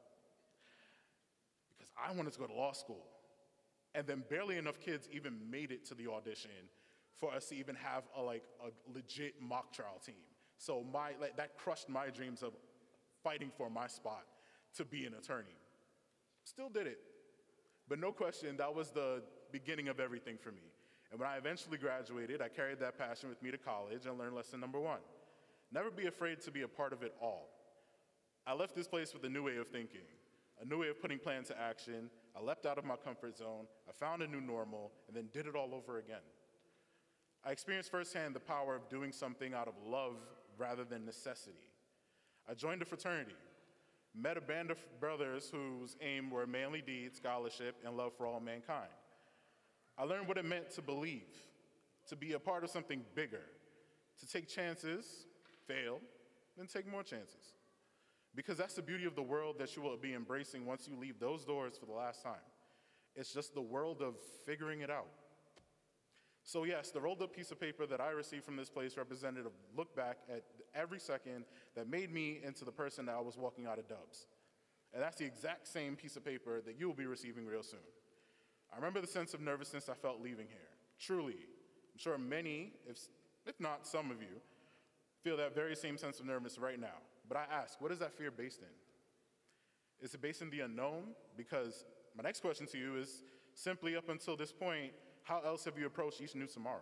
Because I wanted to go to law school. And then barely enough kids even made it to the audition for us to even have a legit mock trial team. So that crushed my dreams of fighting for my spot to be an attorney. Still did it. But no question, that was the beginning of everything for me. And when I eventually graduated, I carried that passion with me to college and learned lesson number 1. Never be afraid to be a part of it all. I left this place with a new way of thinking, a new way of putting plans to action. I leapt out of my comfort zone, I found a new normal, and then did it all over again. I experienced firsthand the power of doing something out of love rather than necessity. I joined a fraternity, met a band of brothers whose aim were manly deeds, scholarship, and love for all mankind. I learned what it meant to believe, to be a part of something bigger, to take chances, fail, then take more chances. Because that's the beauty of the world that you will be embracing once you leave those doors for the last time. It's just the world of figuring it out. So yes, the rolled up piece of paper that I received from this place represented a look back at every second that made me into the person that I was walking out of Dubs. And that's the exact same piece of paper that you will be receiving real soon. I remember the sense of nervousness I felt leaving here. Truly, I'm sure many, if not some of you, feel that very same sense of nervousness right now. But I ask, what is that fear based in? Is it based in the unknown? Because my next question to you is simply, up until this point, how else have you approached each new tomorrow?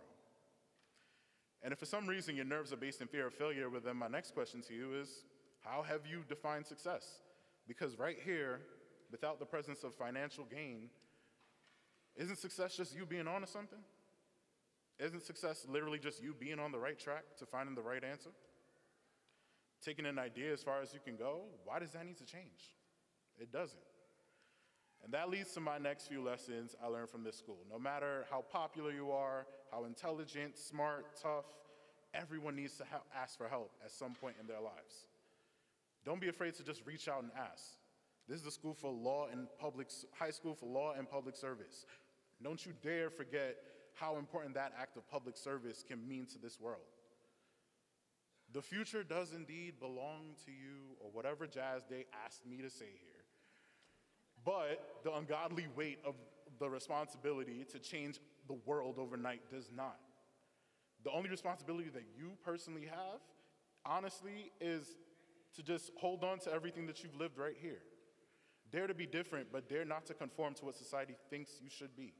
And if for some reason your nerves are based in fear of failure, well then my next question to you is, how have you defined success? Because right here, without the presence of financial gain, isn't success just you being on to something? Isn't success literally just you being on the right track to finding the right answer? Taking an idea as far as you can go, why does that need to change? It doesn't. And that leads to my next few lessons I learned from this school. No matter how popular you are, how intelligent, smart, tough, everyone needs to ask for help at some point in their lives. Don't be afraid to just reach out and ask. This is the school for law and high school for law and public service. Don't you dare forget how important that act of public service can mean to this world. The future does indeed belong to you, or whatever jazz they asked me to say here. But the ungodly weight of the responsibility to change the world overnight does not. The only responsibility that you personally have, honestly, is to just hold on to everything that you've lived right here. Dare to be different, but dare not to conform to what society thinks you should be.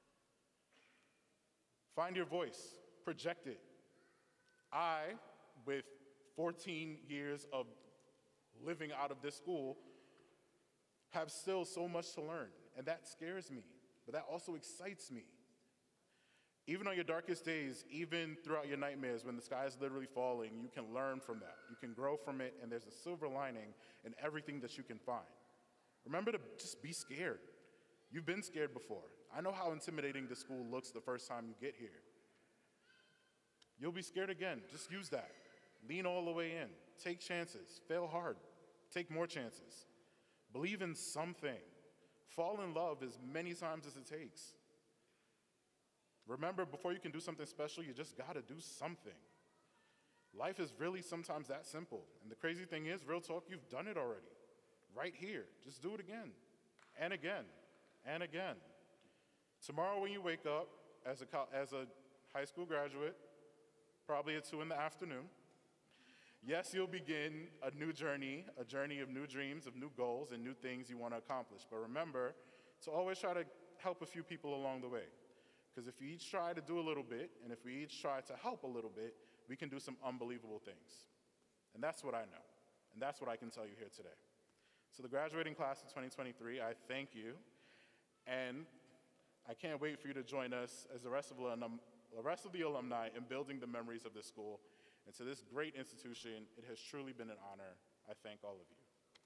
Find your voice, project it. I, with 14 years of living out of this school, have still so much to learn, and that scares me, but that also excites me. Even on your darkest days, even throughout your nightmares when the sky is literally falling, you can learn from that. You can grow from it, and there's a silver lining in everything that you can find. Remember to just be scared. You've been scared before. I know how intimidating the school looks the first time you get here. You'll be scared again. Just use that. Lean all the way in. Take chances. Fail hard. Take more chances. Believe in something. Fall in love as many times as it takes. Remember, before you can do something special, you just gotta do something. Life is really sometimes that simple. And the crazy thing is, real talk, you've done it already. Right here. Just do it again. And again. And again. Tomorrow when you wake up as a high school graduate, probably at 2 in the afternoon, yes, you'll begin a new journey, a journey of new dreams, of new goals, and new things you want to accomplish. But remember to always try to help a few people along the way. Because if we each try to do a little bit, and if we each try to help a little bit, we can do some unbelievable things. And that's what I know. And that's what I can tell you here today. So the graduating class of 2023, I thank you. And I can't wait for you to join us as the rest of the alumni in building the memories of this school. And to this great institution, it has truly been an honor. I thank all of you.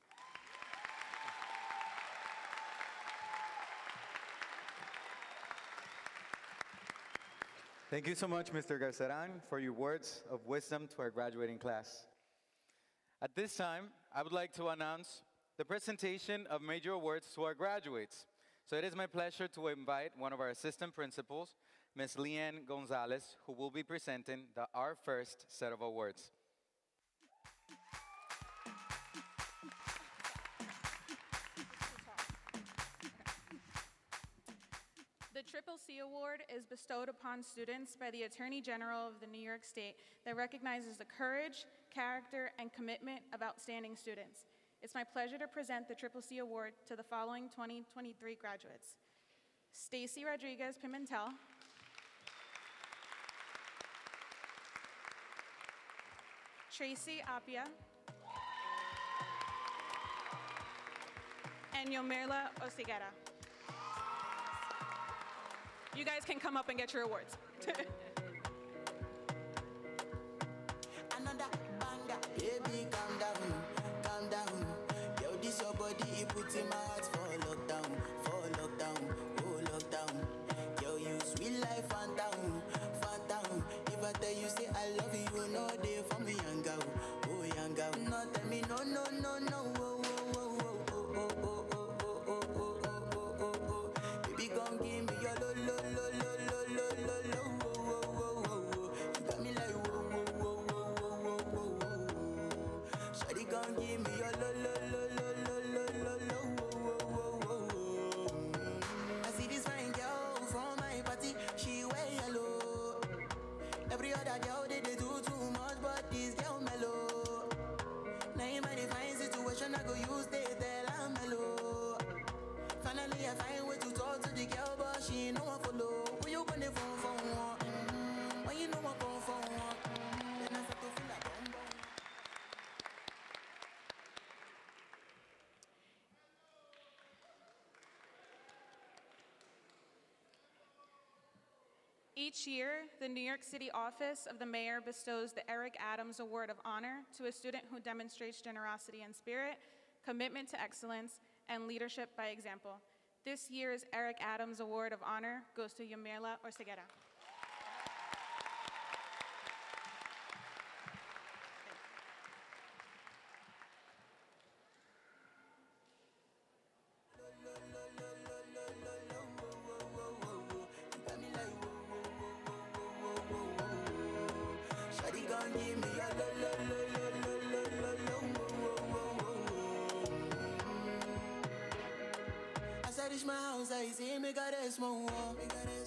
Thank you so much, Mr. Garceran, for your words of wisdom to our graduating class. At this time, I would like to announce the presentation of major awards to our graduates. So it is my pleasure to invite one of our assistant principals, Ms. Leanne Gonzalez, who will be presenting our first set of awards. The Triple C Award is bestowed upon students by the Attorney General of the New York State that recognizes the courage, character, and commitment of outstanding students. It's my pleasure to present the Triple C Award to the following 2023 graduates: Stacy Rodriguez Pimentel, Tracy Apia, and Yomirla Osigera. You guys can come up and get your awards. Another banger, baby, calm down, calm down. Yo, this your body, it puts in my heart for lockdown, oh lockdown. Yo, you sweet life, phantom, phantom. If I tell you say I love you, no day for me, young girl, oh young girl. No tell me no, no, no, no, oh, oh, oh, oh, oh, oh, oh, oh, oh, oh, oh, oh, oh. Baby, gon' give me your lo, lo, lo, lo, lo, lo, lo, lo, oh, oh, oh, oh. You got me like whoa, whoa, whoa, whoa, whoa, whoa, whoa. Shawty gon' give me your lo, lo, lo, lo, lo, lo, lo, lo, oh, oh, oh, oh. I see this fine girl from my party, she wear yellow. Every other girl they do too much, but this girl mellow. Now in my divine situation, I go use they tell I'm mellow. Finally, I find way to talk to the girl, but she ain't no one follow. When you gonna phone for one? When you know I come for one? Then I start to feel like bum bum. Each year, the New York City office of the mayor bestows the Eric Adams Award of Honor to a student who demonstrates generosity and spirit, commitment to excellence, and leadership by example. This year's Eric Adams Award of Honor goes to Yamila Orseguera. Shawty gon' give me a lo lo lo lo lo lo lo lo. As I reach my house, I see me got a small wall.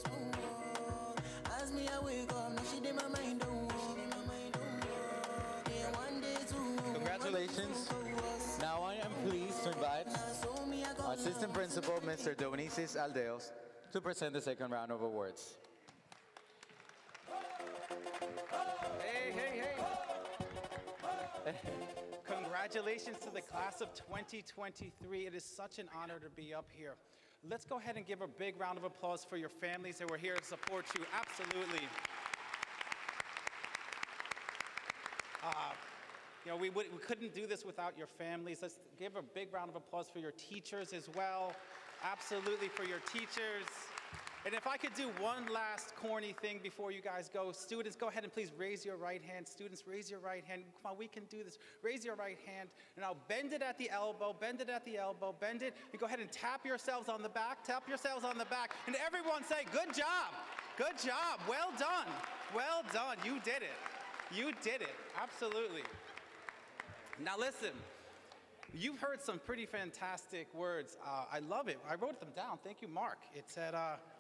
As me I wake up, now she did my mind don't walk. Yeah, one day two. Congratulations. Now I am pleased to invite our Assistant Principal, Mr. Donisis Aldeos, to present the second round of awards. Hey, hey, hey. Congratulations to the class of 2023. It is such an honor to be up here. Let's go ahead and give a big round of applause for your families that were here to support you. Absolutely. You know, we couldn't do this without your families. Let's give a big round of applause for your teachers as well. Absolutely, for your teachers. And if I could do one last corny thing before you guys go, students, go ahead and please raise your right hand. Students, raise your right hand. Come on, we can do this. Raise your right hand. And now bend it at the elbow, bend it at the elbow, bend it. And go ahead and tap yourselves on the back, tap yourselves on the back. And everyone say, good job, good job, well done, well done. You did it, you did it, absolutely. Now listen, you've heard some pretty fantastic words. I love it. I wrote them down. Thank you, Mark. It said,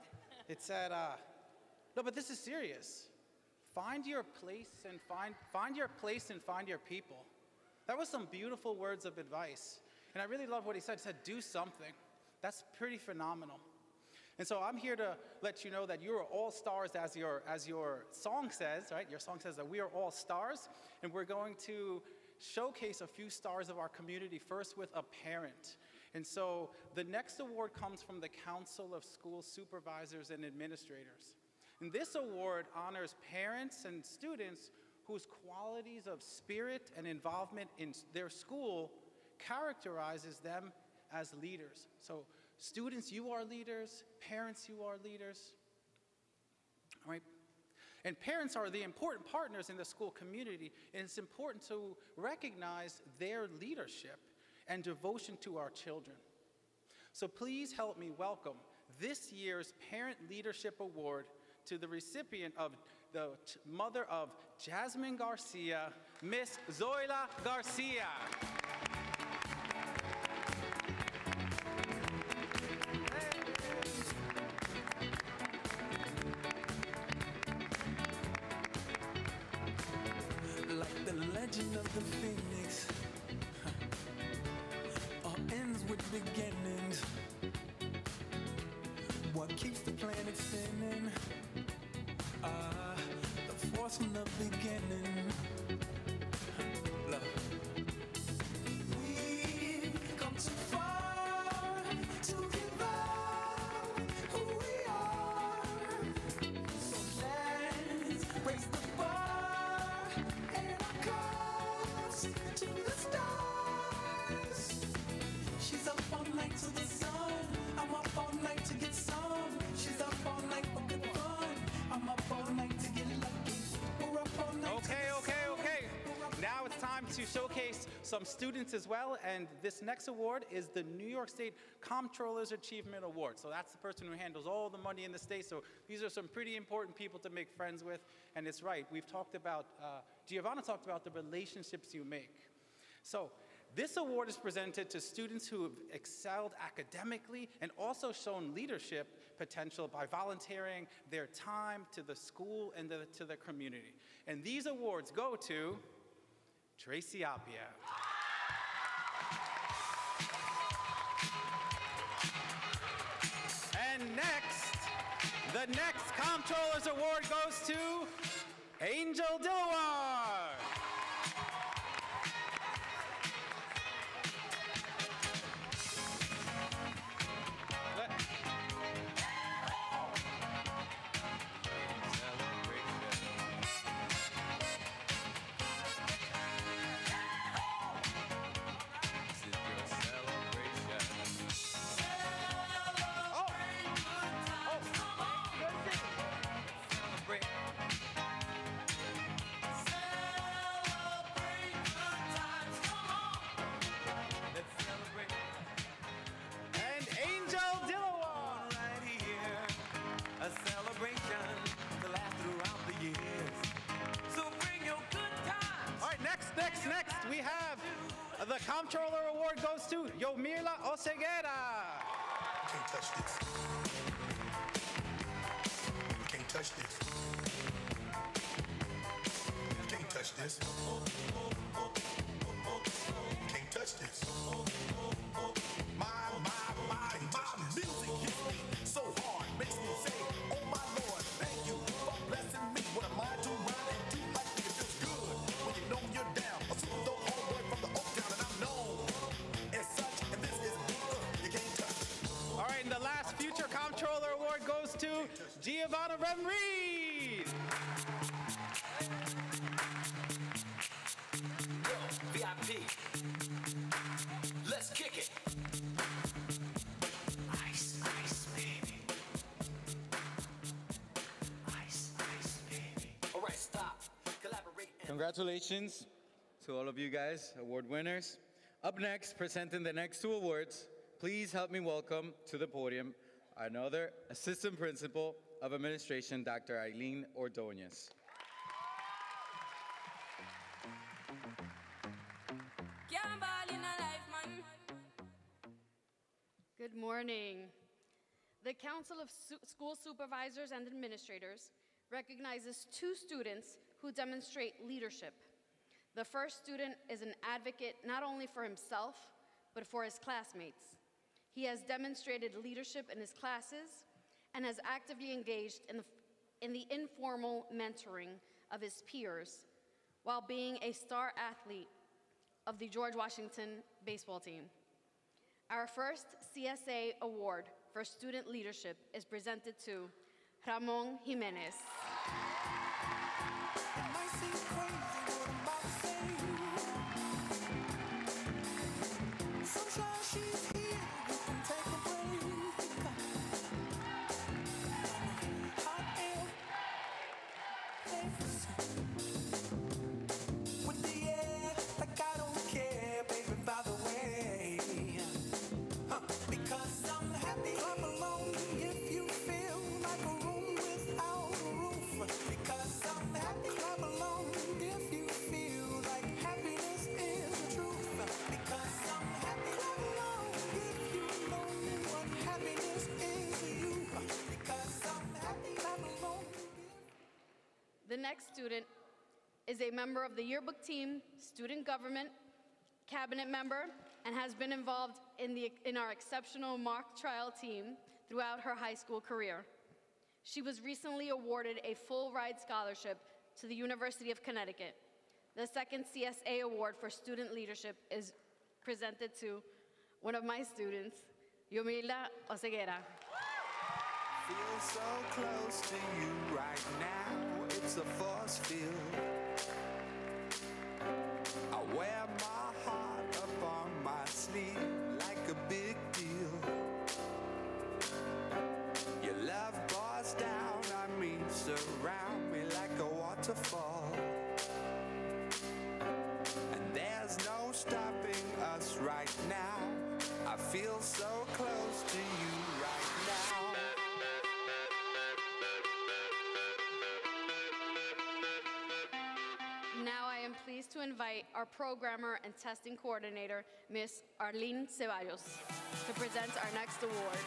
no, but this is serious. Find your place and find your place and find your people. That was some beautiful words of advice. And I really love what he said. He said, do something. That's pretty phenomenal. And so I'm here to let you know that you are all stars, as your song says, right? Your song says that we are all stars, and we're going to showcase a few stars of our community, first with a parent. And so the next award comes from the Council of School Supervisors and Administrators. And this award honors parents and students whose qualities of spirit and involvement in their school characterizes them as leaders. So students, you are leaders. Parents, you are leaders. All right? And parents are the important partners in the school community, and it's important to recognize their leadership and devotion to our children. So please help me welcome this year's Parent Leadership Award to the recipient of the mother of Jasmine Garcia, Miss Zoila Garcia. Like the legend of the phoenix, all ends with beginnings. What keeps the planet spinning? The force from the beginning. Love. We've come too far to give up who we are. So let's raise the bar and our cups to the stars. She's up all night to the sun. I'm up all night to get some. She's up all night for good fun. I'm up all night to get lucky. We're up all night. Okay. Now it's time to showcase some students as well, and this next award is the New York State Comptroller's Achievement Award. So that's the person who handles all the money in the state. So these are some pretty important people to make friends with, and it's right. We've talked about, Giovanna talked about the relationships you make. So this award is presented to students who have excelled academically and also shown leadership potential by volunteering their time to the school and to the community. And these awards go to Tracy Appia. And next, the next Comptroller's Award goes to Angel Dilawar. Comptroller Award goes to Yomila Oseguera. Can't touch this. Can't touch this. Can't touch this. Can't touch this. My music hits me so hard, makes me say, oh my Lord, thank you for blessing me. What am I to rhyme and do like me? It feels good when you know you're down. A super dope homeboy from the Oak Town, and I'm known as such, and this is me, you can't touch. All right, and the last Future Comptroller Award goes to Giovanna Remreed. VIP. Let's kick it. Ice, ice, baby. Ice, ice, baby. All right, stop. Collaborate. Congratulations to all of you guys, award winners. Up next, presenting the next two awards, please help me welcome to the podium another Assistant Principal of Administration, Dr. Eileen Ordonez. Good morning. The Council of School Supervisors and Administrators recognizes two students who demonstrate leadership. The first student is an advocate not only for himself, but for his classmates. He has demonstrated leadership in his classes and has actively engaged in the informal mentoring of his peers while being a star athlete of the George Washington baseball team. Our first CSA award for student leadership is presented to Ramon Jimenez. The next student is a member of the yearbook team, student government, cabinet member, and has been involved in our exceptional mock trial team throughout her high school career. She was recently awarded a full ride scholarship to the University of Connecticut. The second CSA award for student leadership is presented to one of my students, Yomila Oseguera. Feel so close to you right now, it's a force field. I wear my heart up on my sleeve like a big deal. Your love pours down on me, surround me like a waterfall. And there's no stopping us right now. I feel so close to you right now. Now I am pleased to invite our programmer and testing coordinator, Ms. Arlene Ceballos, to present our next award.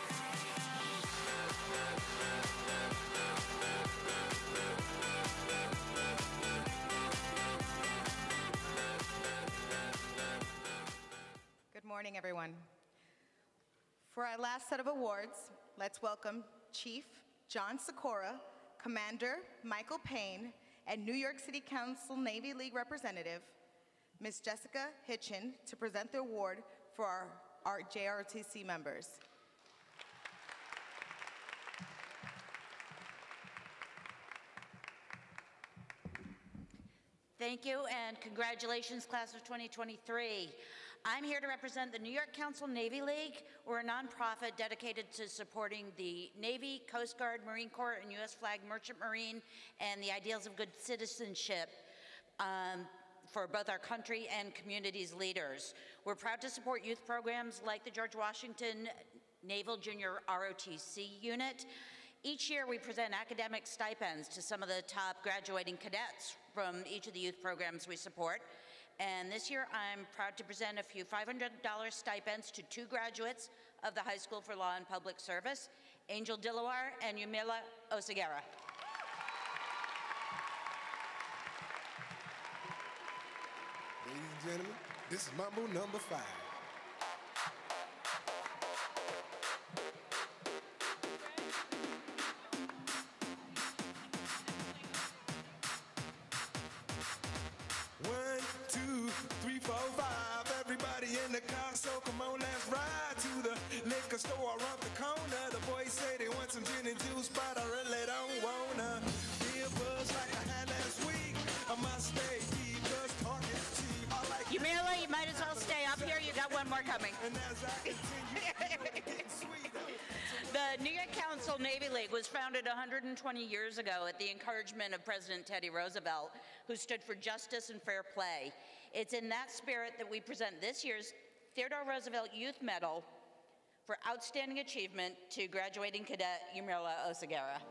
Good morning, everyone. For our last set of awards, let's welcome Chief John Sikora, Commander Michael Payne, and New York City Council Navy League representative, Ms. Jessica Hitchin, to present the award for our JROTC members. Thank you, and congratulations, class of 2023. I'm here to represent the New York Council Navy League. We're a nonprofit dedicated to supporting the Navy, Coast Guard, Marine Corps, and U.S. Flag Merchant Marine, and the ideals of good citizenship for both our country and community's leaders. We're proud to support youth programs like the George Washington Naval Junior ROTC unit. Each year, we present academic stipends to some of the top graduating cadets from each of the youth programs we support. And this year, I'm proud to present a few $500 stipends to 2 graduates of the High School for Law and Public Service, Angel Dilawar and Yumila Oseguera. Ladies and gentlemen, this is Mambo number 5. One, two, three, four, five. Everybody in the car, so come on, let's ride to the liquor store around the corner. The boys say they want some gin and juice, but I really don't wanna be a buzz like I had last week. I must stay deep, 'cause talk is cheap. I like Yumila, you might as well stay up here. You got one more coming. and as I continue, The New York Council Navy League was founded 120 years ago at the encouragement of President Teddy Roosevelt, who stood for justice and fair play. It's in that spirit that we present this year's Theodore Roosevelt Youth Medal for outstanding achievement to graduating cadet Yumila Oseguera.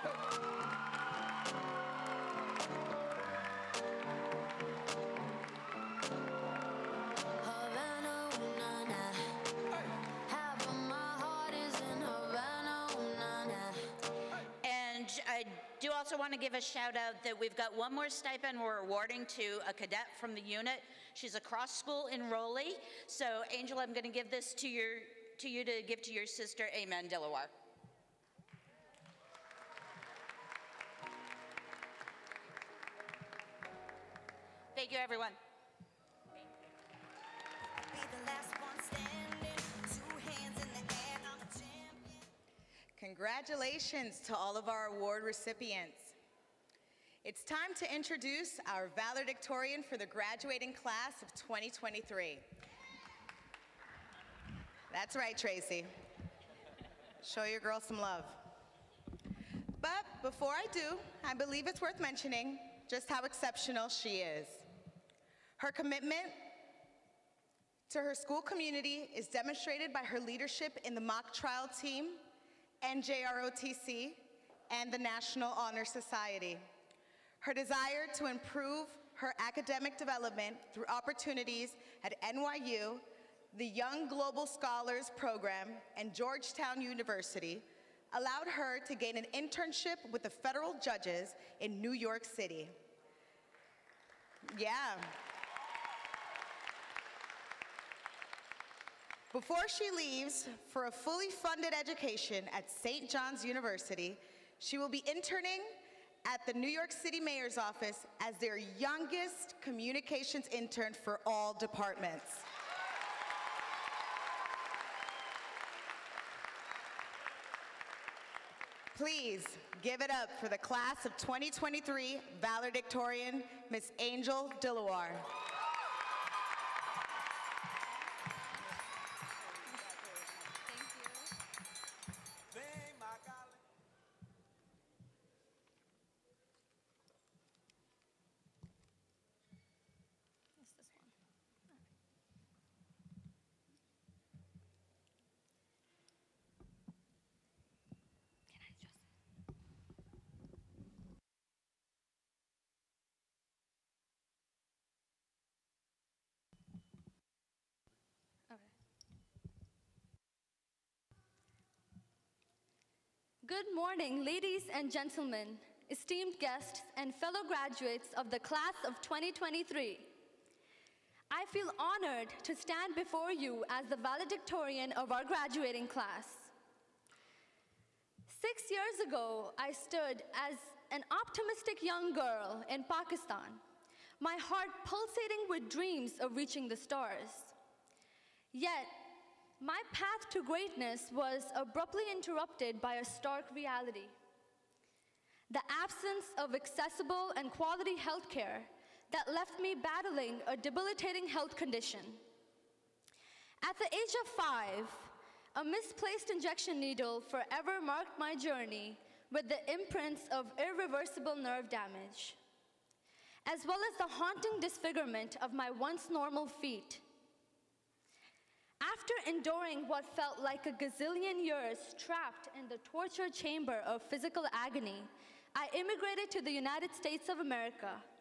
And I do also want to give a shout out that we've got one more stipend we're awarding to a cadet from the unit. She's a cross-school enrollee. So Angel, I'm going to give this to you to give to your sister, Amen Dilawar. Thank you, everyone. Congratulations to all of our award recipients. It's time to introduce our valedictorian for the graduating class of 2023. That's right, Tracy. Show your girl some love. But before I do, I believe it's worth mentioning just how exceptional she is. Her commitment to her school community is demonstrated by her leadership in the mock trial team, NJROTC, and the National Honor Society. Her desire to improve her academic development through opportunities at NYU, the Young Global Scholars Program, and Georgetown University allowed her to gain an internship with the federal judges in New York City. Yeah. Before she leaves for a fully funded education at St. John's University, she will be interning at the New York City Mayor's Office as their youngest communications intern for all departments. Please give it up for the class of 2023 valedictorian, Miss Angel Dilawar. Good morning, ladies and gentlemen, esteemed guests, and fellow graduates of the class of 2023. I feel honored to stand before you as the valedictorian of our graduating class. 6 years ago, I stood as an optimistic young girl in Pakistan, my heart pulsating with dreams of reaching the stars. Yet, my path to greatness was abruptly interrupted by a stark reality: the absence of accessible and quality health care that left me battling a debilitating health condition. At the age of 5, a misplaced injection needle forever marked my journey with the imprints of irreversible nerve damage, as well as the haunting disfigurement of my once normal feet. After enduring what felt like a gazillion years trapped in the torture chamber of physical agony, I immigrated to the United States of America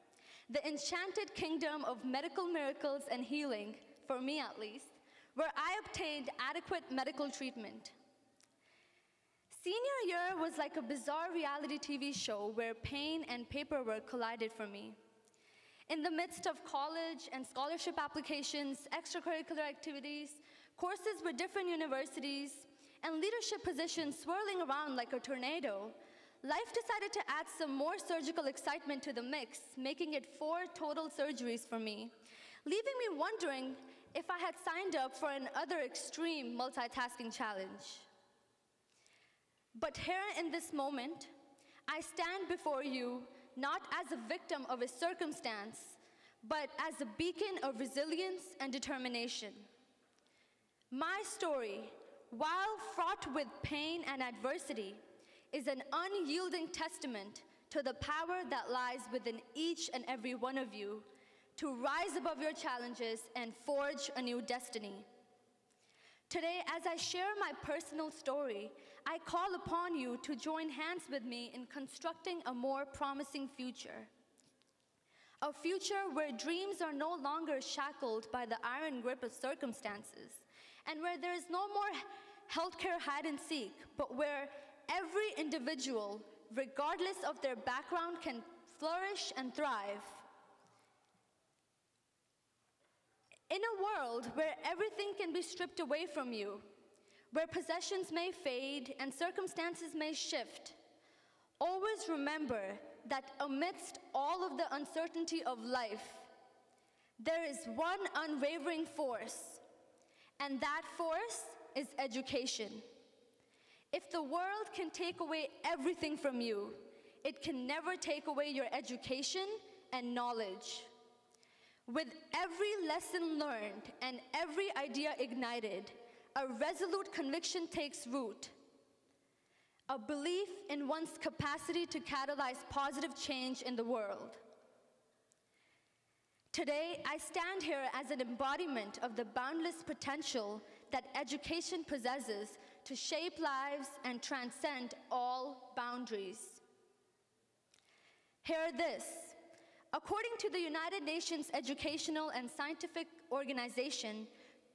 the enchanted kingdom of medical miracles and healing, for me at least, where I obtained adequate medical treatment. Senior year was like a bizarre reality TV show where pain and paperwork collided for me. In the midst of college and scholarship applications, extracurricular activities, courses with different universities, and leadership positions swirling around like a tornado, life decided to add some more surgical excitement to the mix, making it 4 total surgeries for me, leaving me wondering if I had signed up for another extreme multitasking challenge. But here in this moment, I stand before you not as a victim of a circumstance, but as a beacon of resilience and determination. My story, while fraught with pain and adversity, is an unyielding testament to the power that lies within each and every one of you to rise above your challenges and forge a new destiny. Today, as I share my personal story, I call upon you to join hands with me in constructing a more promising future. A future where dreams are no longer shackled by the iron grip of circumstances, and where there is no more healthcare hide and seek, but where every individual, regardless of their background, can flourish and thrive. In a world where everything can be stripped away from you, where possessions may fade and circumstances may shift, always remember that amidst all of the uncertainty of life, there is one unwavering force, and that force is education. If the world can take away everything from you, it can never take away your education and knowledge. With every lesson learned and every idea ignited, a resolute conviction takes root. A belief in one's capacity to catalyze positive change in the world. Today, I stand here as an embodiment of the boundless potential that education possesses to shape lives and transcend all boundaries. Hear this. According to the United Nations Educational and Scientific Organization,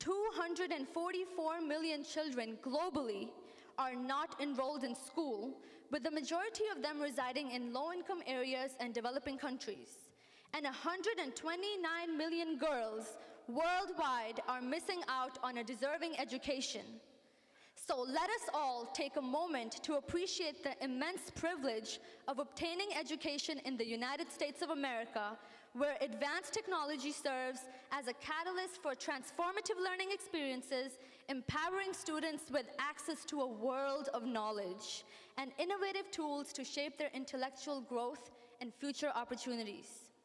244 million children globally are not enrolled in school, with the majority of them residing in low-income areas and developing countries. And 129 million girls worldwide are missing out on a deserving education. So let us all take a moment to appreciate the immense privilege of obtaining education in the United States of America, where advanced technology serves as a catalyst for transformative learning experiences, empowering students with access to a world of knowledge and innovative tools to shape their intellectual growth and future opportunities.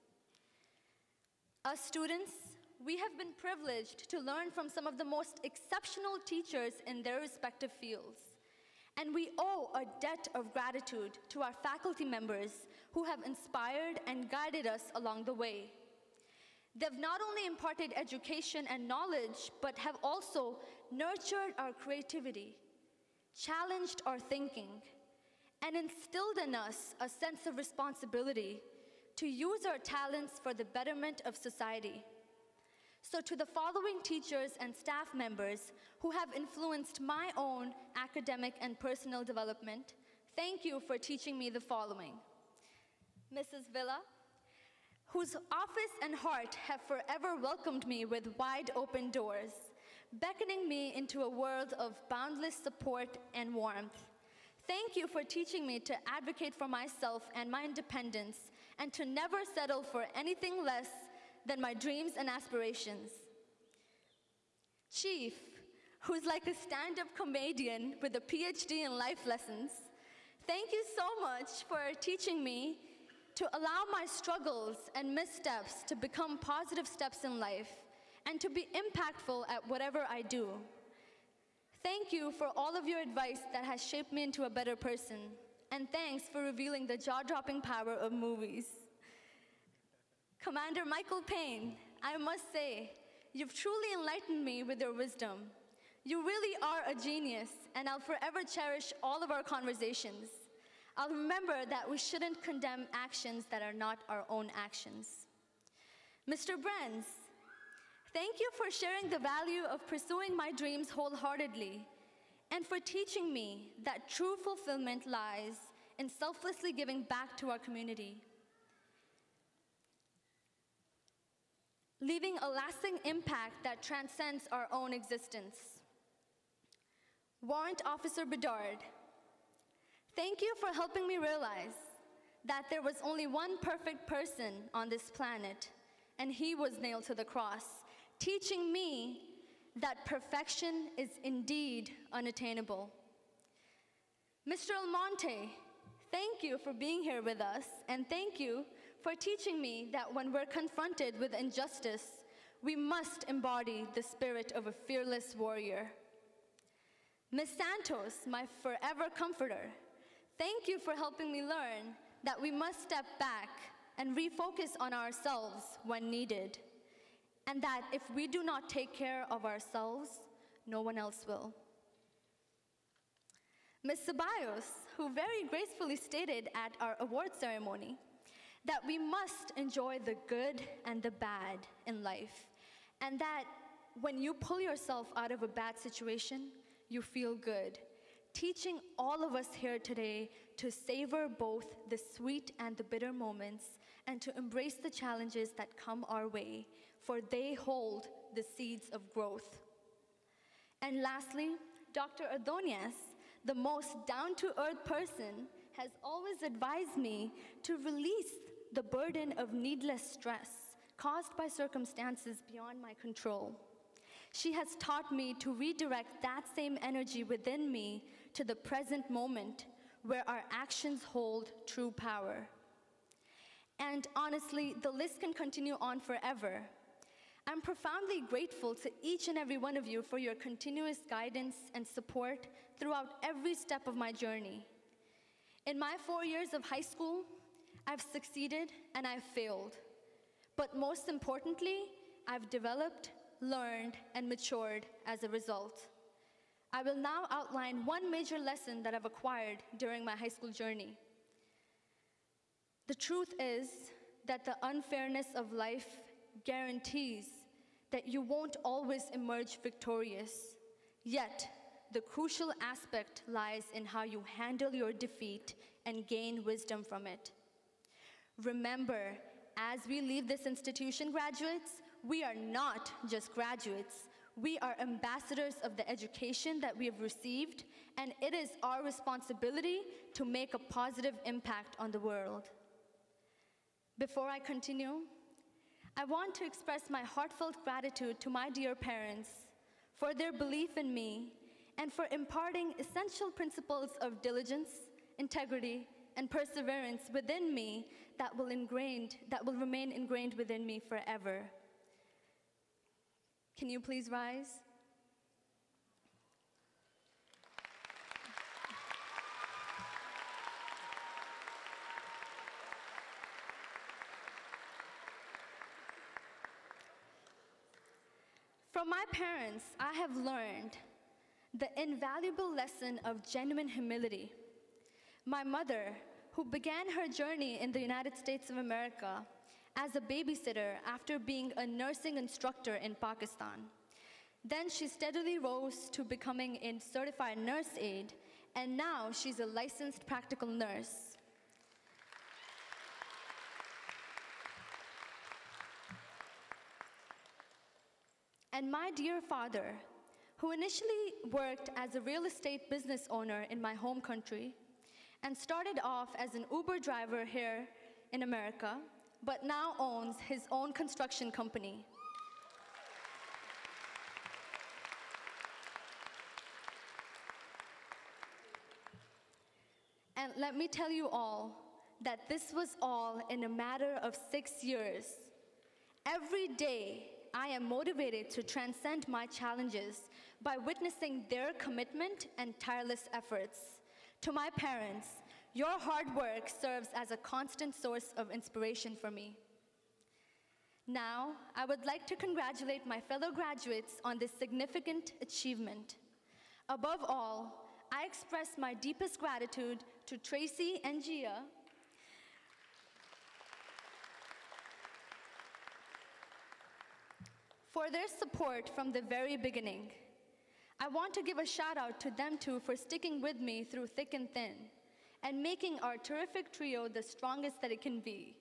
As students, we have been privileged to learn from some of the most exceptional teachers in their respective fields. And we owe a debt of gratitude to our faculty members who have inspired and guided us along the way. They've not only imparted education and knowledge, but have also nurtured our creativity, challenged our thinking, and instilled in us a sense of responsibility to use our talents for the betterment of society. So to the following teachers and staff members who have influenced my own academic and personal development, thank you for teaching me the following. Mrs. Villa, whose office and heart have forever welcomed me with wide open doors, beckoning me into a world of boundless support and warmth. Thank you for teaching me to advocate for myself and my independence and to never settle for anything less than my dreams and aspirations. Chief, who's like a stand-up comedian with a PhD in life lessons, thank you so much for teaching me to allow my struggles and missteps to become positive steps in life and to be impactful at whatever I do. Thank you for all of your advice that has shaped me into a better person. And thanks for revealing the jaw-dropping power of movies. Commander Michael Payne, I must say, you've truly enlightened me with your wisdom. You really are a genius, and I'll forever cherish all of our conversations. I'll remember that we shouldn't condemn actions that are not our own actions. Mr. Brenz, thank you for sharing the value of pursuing my dreams wholeheartedly and for teaching me that true fulfillment lies in selflessly giving back to our community, leaving a lasting impact that transcends our own existence. Warrant Officer Bedard, thank you for helping me realize that there was only one perfect person on this planet, and he was nailed to the cross, teaching me that perfection is indeed unattainable. Mr. Almonte, thank you for being here with us, and thank you for teaching me that when we're confronted with injustice, we must embody the spirit of a fearless warrior. Ms. Santos, my forever comforter, thank you for helping me learn that we must step back and refocus on ourselves when needed, and that if we do not take care of ourselves, no one else will. Ms. Ceballos, who very gracefully stated at our award ceremony that we must enjoy the good and the bad in life, and that when you pull yourself out of a bad situation, you feel good, teaching all of us here today to savor both the sweet and the bitter moments and to embrace the challenges that come our way, for they hold the seeds of growth. And lastly, Dr. Adonias, the most down-to-earth person, has always advised me to release the burden of needless stress caused by circumstances beyond my control. She has taught me to redirect that same energy within me to the present moment where our actions hold true power. And honestly, the list can continue on forever. I'm profoundly grateful to each and every one of you for your continuous guidance and support throughout every step of my journey. In my 4 years of high school, I've succeeded and I've failed. But most importantly, I've developed, learned, and matured as a result. I will now outline one major lesson that I've acquired during my high school journey. The truth is that the unfairness of life guarantees that you won't always emerge victorious. Yet, the crucial aspect lies in how you handle your defeat and gain wisdom from it. Remember, as we leave this institution, graduates, we are not just graduates. We are ambassadors of the education that we have received, and it is our responsibility to make a positive impact on the world. Before I continue, I want to express my heartfelt gratitude to my dear parents for their belief in me and for imparting essential principles of diligence, integrity, and perseverance within me that will remain ingrained within me forever. Can you please rise? From my parents, I have learned the invaluable lesson of genuine humility. My mother, who began her journey in the United States of America as a babysitter after being a nursing instructor in Pakistan. Then she steadily rose to becoming a certified nurse aide, and now she's a licensed practical nurse. And my dear father, who initially worked as a real estate business owner in my home country and started off as an Uber driver here in America, but now owns his own construction company. And let me tell you all that this was all in a matter of 6 years. Every day, I am motivated to transcend my challenges by witnessing their commitment and tireless efforts. To my parents, your hard work serves as a constant source of inspiration for me. Now, I would like to congratulate my fellow graduates on this significant achievement. Above all, I express my deepest gratitude to Tracy and Gia for their support from the very beginning. I want to give a shout out to them too for sticking with me through thick and thin and making our terrific trio the strongest that it can be.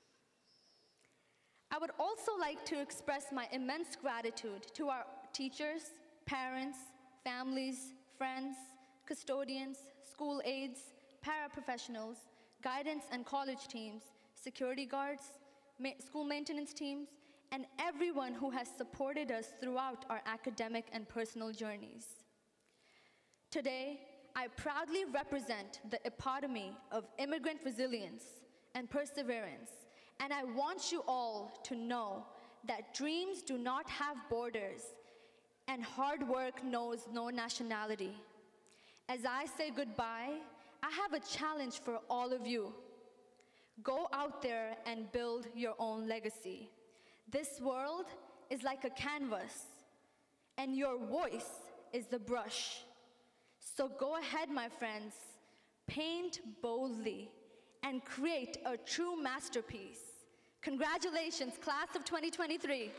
I would also like to express my immense gratitude to our teachers, parents, families, friends, custodians, school aides, paraprofessionals, guidance and college teams, security guards, school maintenance teams, and everyone who has supported us throughout our academic and personal journeys. Today, I proudly represent the epitome of immigrant resilience and perseverance, and I want you all to know that dreams do not have borders and hard work knows no nationality. As I say goodbye, I have a challenge for all of you. Go out there and build your own legacy. This world is like a canvas, and your voice is the brush. So go ahead, my friends, paint boldly and create a true masterpiece. Congratulations, class of 2023.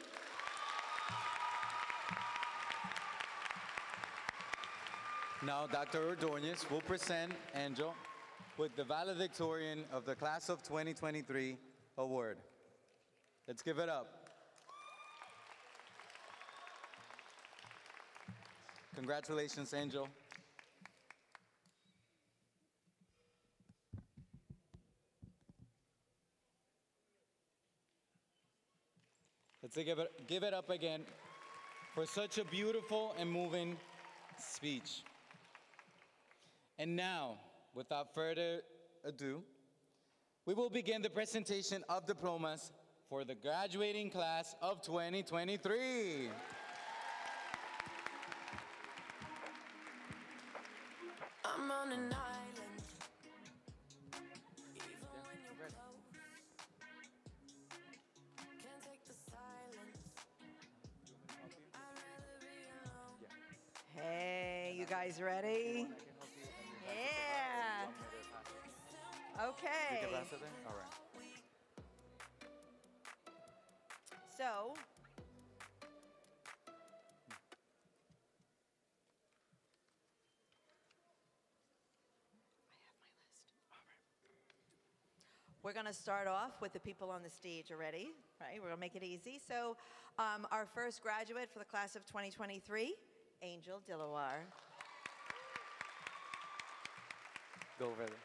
Now, Dr. Ordonez will present Angel with the valedictorian of the class of 2023 award. Let's give it up. Congratulations, Angel. Let's give it up again for such a beautiful and moving speech. And now, without further ado, we will begin the presentation of diplomas for the graduating class of 2023. I'm on an island. Even when you're close, can't take the silence. I'd rather be alone. Hey, you guys ready? Yeah. Okay. All right. So, we're going to start off with the people on the stage already, right? We're going to make it easy. So, our first graduate for the class of 2023, Angel Dilawar. Go over there.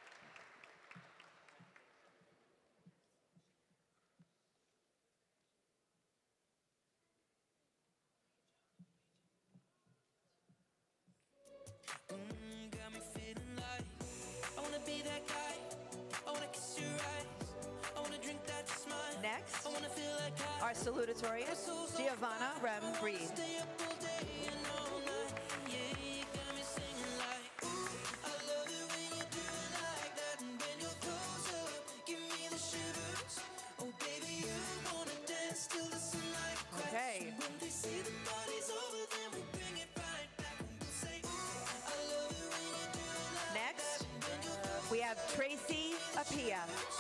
Got me feeling like I wanna be that guy. I wanna kiss your eyes. I wanna drink that smile. Next, I wanna feel like our salutatorian, Giovanna Rem Reed. stay up all day and all night. Yeah, you got me singing like, ooh, I love it when you do it like that. And when you're close up, give me the shivers. Oh, baby, you wanna dance till the sunlight cracks. Okay. When they say the party's over, then we bring it right back. And we'll say, ooh, I love it when you do it like Next, we have Tracy Apia.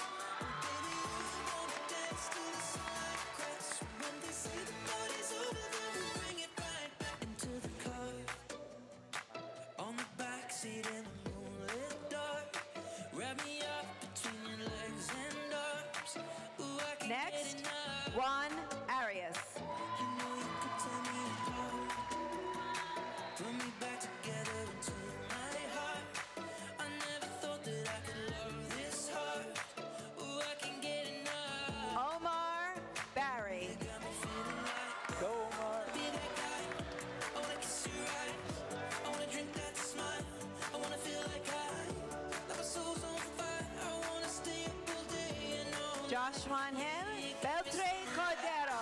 into the car, on the backseat in the moonlit dark. Wrap me up between your legs and arms. Ooh, I can get Next, enough. Juan Arias. You know you could tear me apart, put me back together into my heart. I never thought that I could love this hard. Ooh, I can get enough. Omar Barry. Got me feeling like Go, Omar. be that guy. I wanna kiss your eyes. I wanna drink that smile. I wanna feel like my soul's on fire. I wanna stay up all day and all night. Joshua Hill, Beltre Cordero.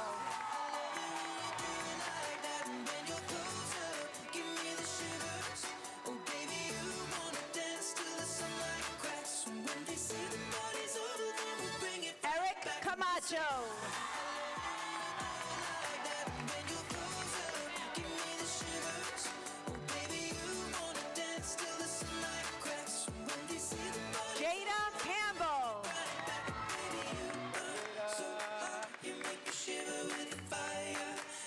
Like that, and when you're close up, give me the shivers. Oh, baby, you wanna dance till the sunlight cracks. And when they say the party's over, then we bring it Eric back. Camacho. Like that, and when you're close up, give me the shivers. Oh, baby, you wanna dance till the sunlight cracks. And when they say the party's Jada Campbell. so hot, you make me shiver with your fire.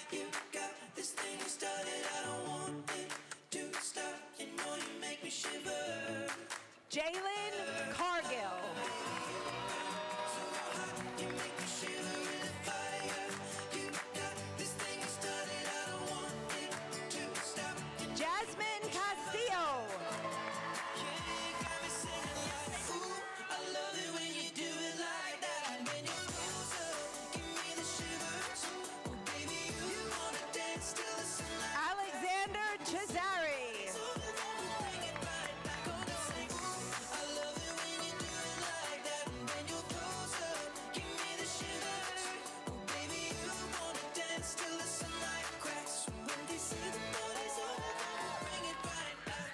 You know you make me shiver. Jalen Cargill. So hot, you make me shiver with the fire. You got this thing started, I don't want it to stop. Jasmine Castillo. Yeah, got me singing like, ooh, I love it when you do it like that. And when you're closer, give me the shivers. Oh, baby, you wanna dance till the sunlight. Alexander Cesare. Bring it right back on the same. Ooh, I love it when you do it like that. And when you're closer, give me the shivers. Oh, baby, you wanna dance till the sunlight cracks. When they say the party's over, bring it right back.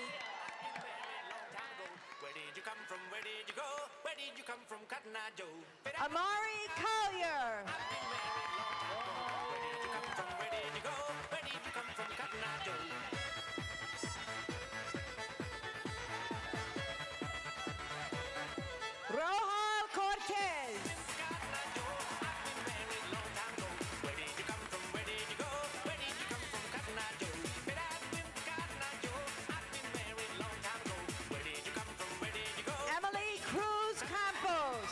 Where did you come from? Where did you go? Where did you come from, Cotton Eye Joe? Amari Collier. Where did you come from? Where did you go? Where did you come from, Cotton Eye Joe? Rohal Cortez. Where did you come from? Where did you go? Where did you come from, Cotton Eye Joe? But I've been Cotton Eye Joe. I've been married long time ago. Where did you come from? Where did you go? Emily Cruz Campos.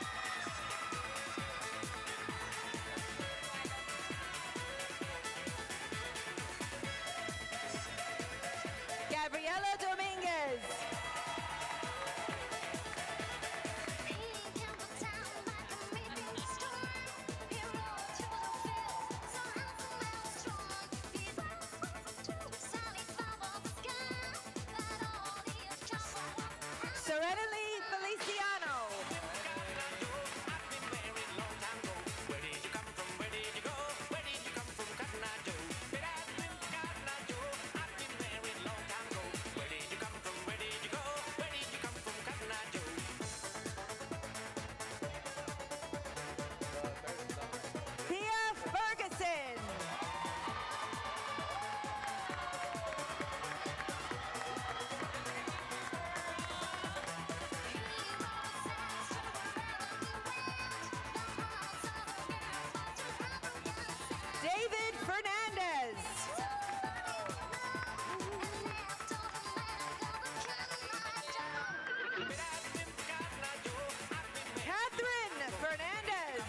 Gabriela Dominguez. Serenity Feliciano. Where did you come from? Where did you go? Where did you come from, Cotton Eye Joe? But I've been Cotton Eye Joe. I've been married long time ago. Where did you come from? Where did you go? Where did you come from, Cotton Eye Joe? Thea Ferguson. David Fernandez. Catherine Fernandez.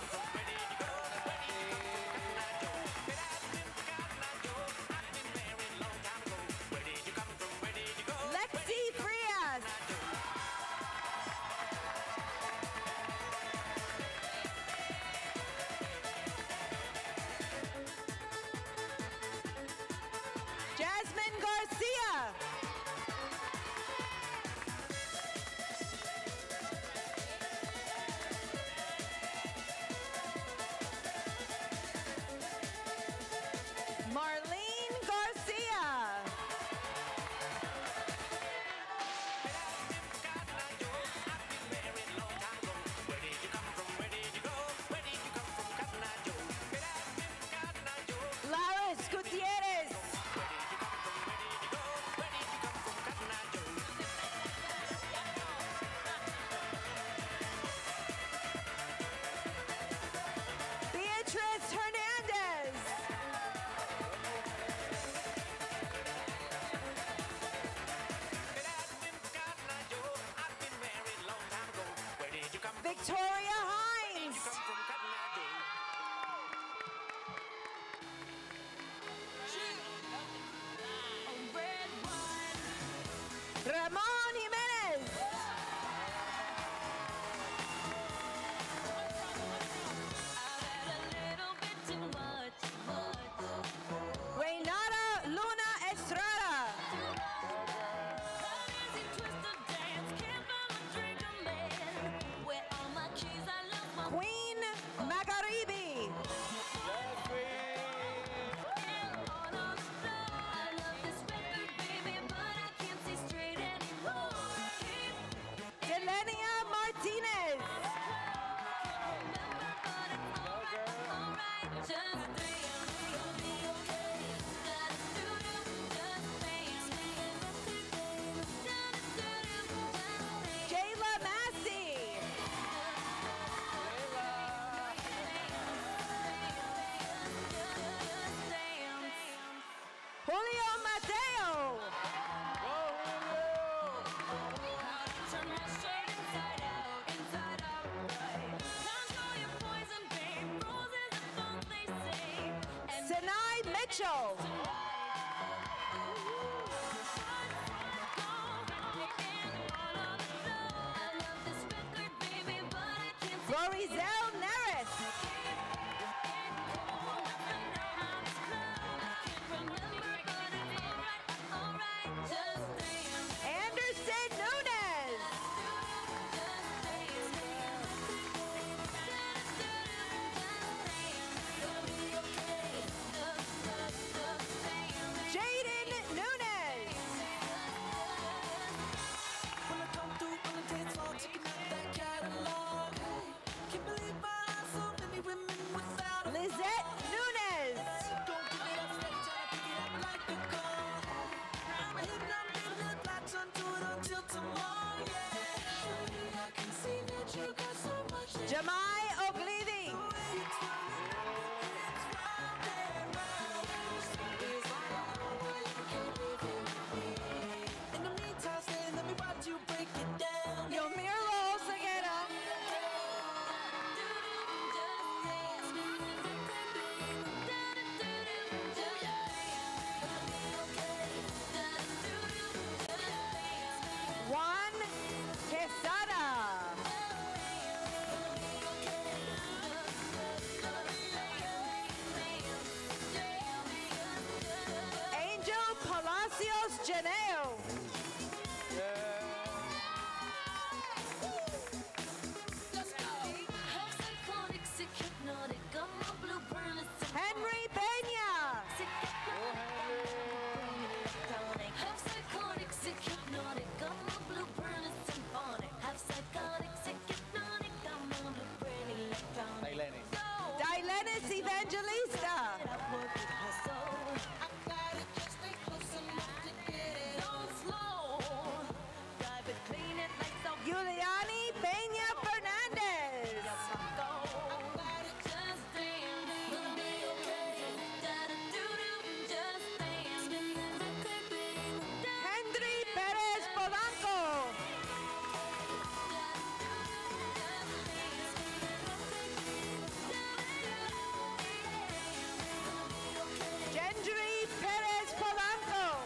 Lexi Frias. Jasmine Garcia. Marlene Garcia. Laris Gutierrez. Beatrice Hernandez. Victoria Hines. Ramon Jimenez. Reynata Luna Estrada. Queen Magharibi. Mitchell. Florizel Neris. Anderson Nunes. Jaden Nunes. When I come through on the dance floor, checking out that catalog. Can't believe I have so many women without a Lizette Nunes. Don't give it up, steady, try to pick it up like a car. I'm hitting up, baby, let lights on, do it until tomorrow, yeah. Surely I can see that you got so much. Jamai Oglidi. In the meantime, stay, let me watch you break it down. Yo Mirlo Ceguera. Juan Quesada. Angel Palacios Janeo. Henry Peña. Dilenis Evangelista. Giuliani Peña Fernandez. Henry Perez Polanco. Gendry Perez Polanco.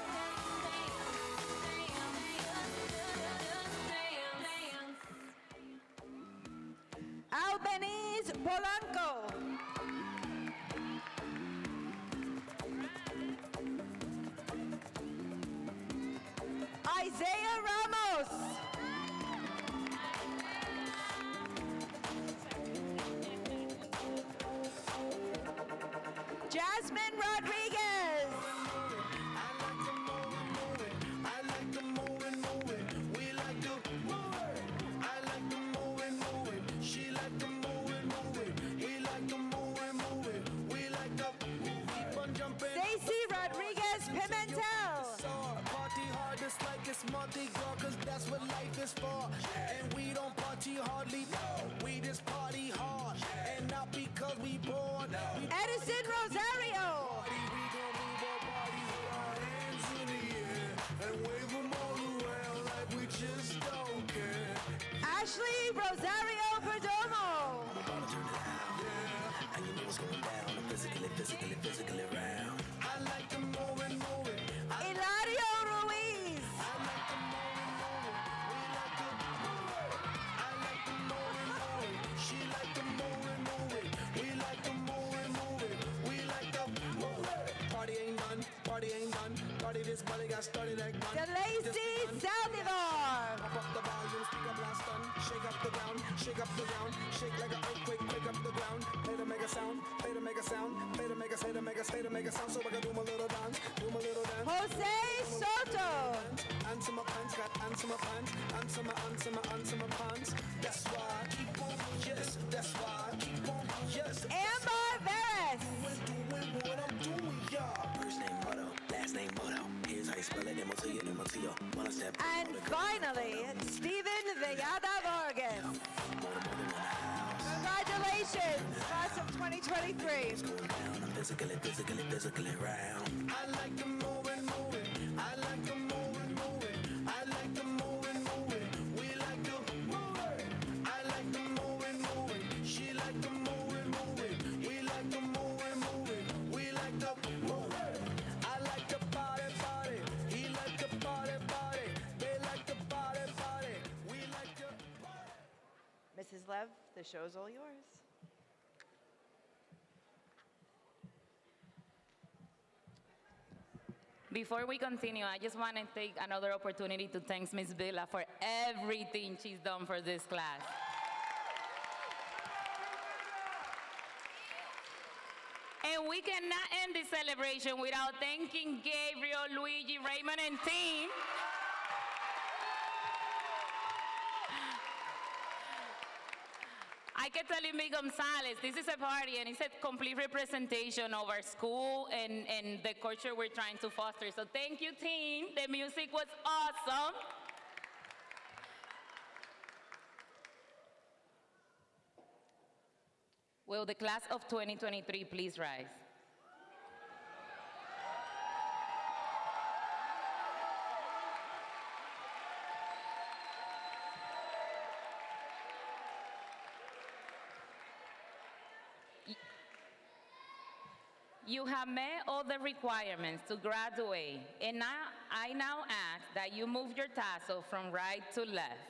Albanese Polanco. Isaiah Ramos. Jasmine Rodriguez. I like the moving, moving. We like the moving. I like the moving, moving. She like the moving, moving. He like the moving, moving. We like the keep on jumping. Stacy Rodriguez Pimentel. Party hard just like it's Mardi Gras, 'cause that's what life is for. And we don't party hardly, we just party hard. And not because we bored. We Edison Rosario. party, we gon' move our bodies with our hands in the air and wave them all around like we just don't care. Ashley Rosario Perdomo. And you know what's going down. I'm physically round. I like the moving, moving. Hilario Ruiz. I like the moving, moving. We like the moving. I like the moving, moving. She like the moving, moving. We like the moving, moving. We like the moving. Party ain't done. Party ain't done. Party this party got started like gun. DeLacy Saldivar. Pop up the volume, speak up last stun. Shake up the ground, shake up the ground. Shake like an earthquake, quake up the ground. Play to make a sound, play to make a sound. Play to make a, play to make a, play to make a sound. So I can do my little dance, do my little dance. Jose Soto. Answer my pants, got answer my pants. Answer my pants. That's why I keep on, yes. That's why I keep on, yes. Amber Veras. Doing what I'm doing, yeah. First name Moto, last name Moto. Here's how you spell it, M-O-T-O. One step. And finally, Steven Villada Vargas. Congratulations, class of 2023. Physically round. I like the moving, moving. I like the moving, moving. I like the moving, moving. We like the moving. I like the moving, moving. She like the moving, moving. We like the moving, moving. We like the moving. Lev, the show's all yours. Before we continue, I just want to take another opportunity to thank Ms. Villa for everything she's done for this class. And we cannot end this celebration without thanking Gabriel, Luigi, Raymond, and team. I can tell you, Miss Gonzalez, this is a party and it's a complete representation of our school and the culture we're trying to foster. So thank you, team. The music was awesome. Will the class of 2023 please rise? You have met all the requirements to graduate, and I now ask that you move your tassel from right to left.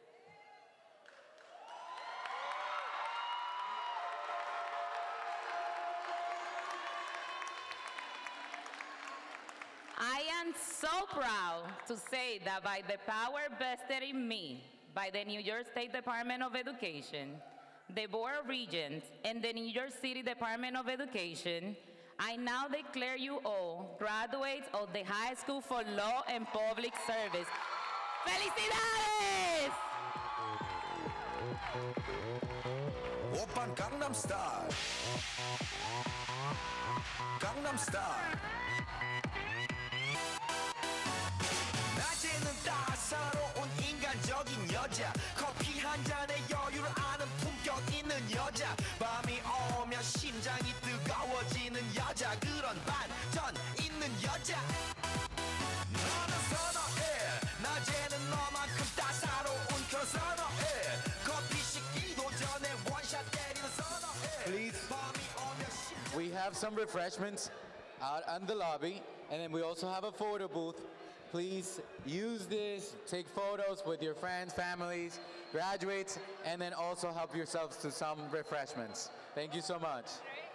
I am so proud to say that by the power vested in me by the New York State Department of Education, the Board of Regents, and the New York City Department of Education, I now declare you all graduates of the High School for Law and Public Service. ¡Felicidades! 오빤 강남 스타일 강남 스타일 낮에는 따사로운 인간적인 여자 커피 한 잔에 여유를 아는 품격 있는 여자 밤이 오면 심장이 뜨거워지는 여자 그런 반전 있는 여자 너는 선어해 낮에는 너만큼 따사로운 그런 선어해 커피 식기도 전에 원샷 때리는 선어해 Please, we have some refreshments out in the lobby, and then we also have a photo booth. Please use this, take photos with your friends, families, graduates, and then also help yourselves to some refreshments. Thank you so much.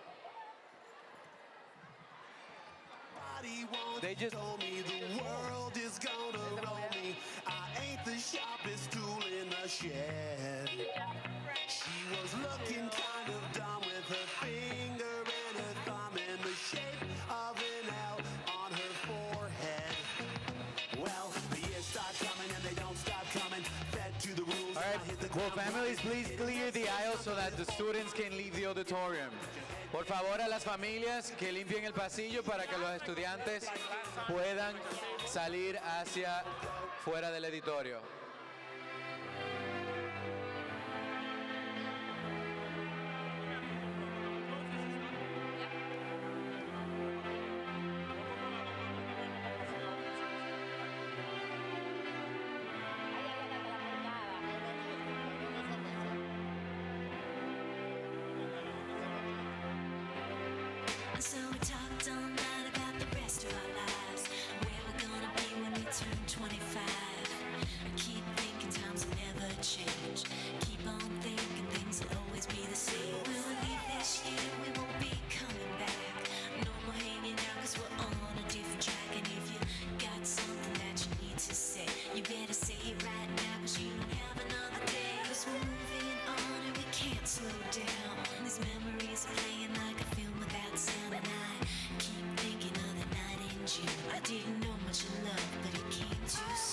They just told me the world is gonna roll me. I ain't the sharpest tool in the shed. She was looking kind of dumb with her finger and her thumb in the shape of an L on her forehead. Well, the years start coming and they don't stop coming. Fed to the rules. All right, will families please clear the aisle so that the students can leave the auditorium? Por favor, a las familias que limpien el pasillo para que los estudiantes puedan salir hacia fuera del auditorio. So we talked all night about the rest of our lives, where we're gonna be when we turn 25. I keep thinking times will never change. Keep on thinking things will always be the same. When we leave this year, we won't be coming back. No more hanging out 'cause we're on a different track. And if you got something that you need to say, you better say it right now 'cause you don't have another day. 'Cause we're moving on and we can't slow down. These memories are playing like a film without sound. And I keep thinking of the night in June. I didn't know much of love, but it came too soon.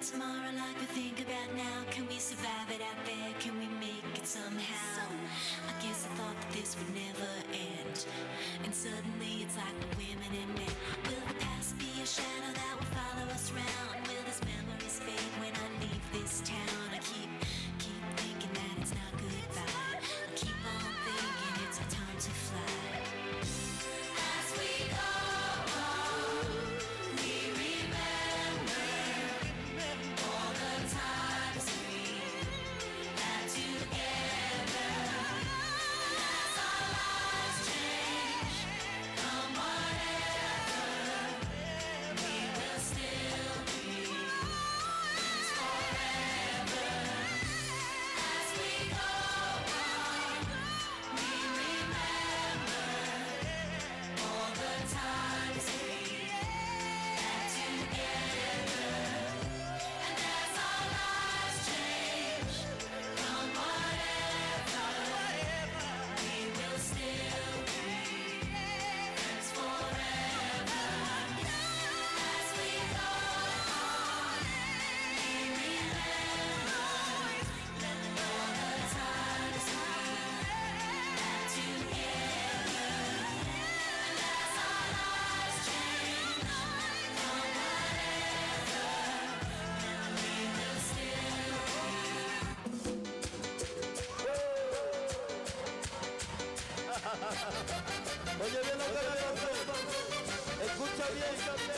about tomorrow like we think about now. Can we survive it out there? Can we make it somehow? I guess I thought that this would never end. And suddenly it's like the women and men. Will the past be a shadow that will follow us round? Will these memories fade when I leave this town? I keep thinking that it's not goodbye. I keep on thinking it's our time to fly. As we go on, we remember all the times we had together. As our lives change, come whatever, we will still be friends forever. As we go on, we remember all the times we had together. And as our lives change, come whatever, we will still be friends forever. As we go on, we remember all the times we had together. And as our lives change, come whatever, we will still Oye bien lo que le digo, escucha bien.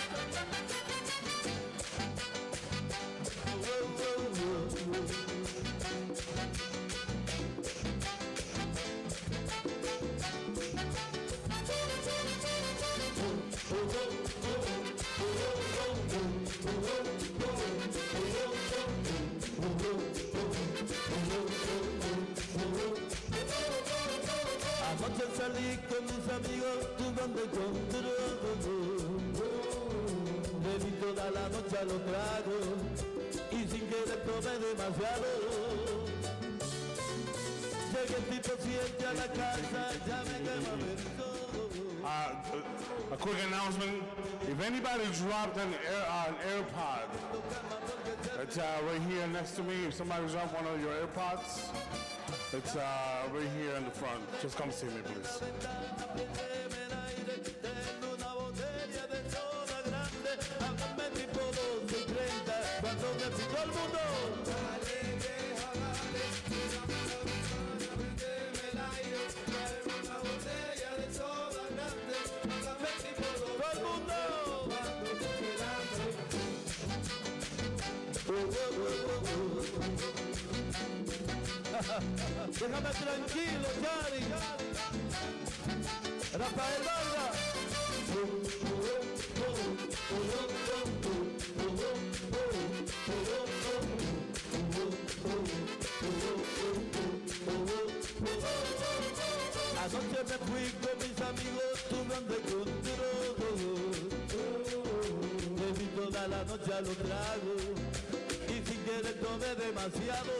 Anoche salí con mis amigos jugando con le di toda la noche a los tragos y sin querer tomé demasiado. Llegué el tipo 7 a la casa, ya me quema A quick announcement: if anybody dropped an AirPod, it's right here next to me. If somebody dropped one of your AirPods, it's right here in the front. Just come see me, please. Cuando me picó el mundo. Déjame tranquilo, Charlie. Rafael Vargas. Anoche me fui con mis amigos jugando con le di toda la noche a los tragos y sin querer tomé demasiado.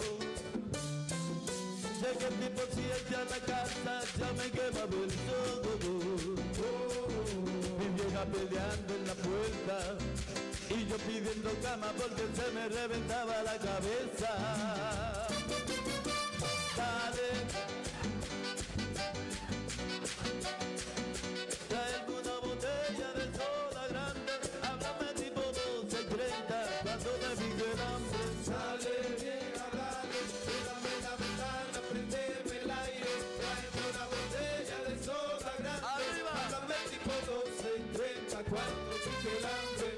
Llegué el tipo 7 a la casa, ya me quemaba el todo. Mi vieja peleando en la puerta y yo pidiendo cama porque se me reventaba la cabeza. Dale, trae alguna botella de soda grande, háblame tipo 12:30 cuando me pique el hambre. Sale bien, háblale, mírame la ventana, prendeme el aire, tráeme una botella de soda grande, háblame tipo 12:30 cuando pique el hambre.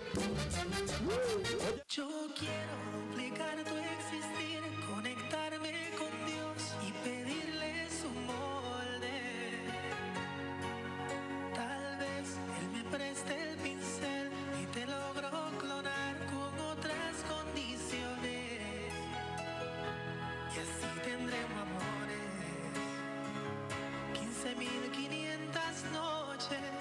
Yo quiero duplicar tu existir, conectarme con Dios y pedirle su molde. Tal vez Él me preste el pincel y te logro clonar con otras condiciones. Y así tendremos amores, 15.500 noches.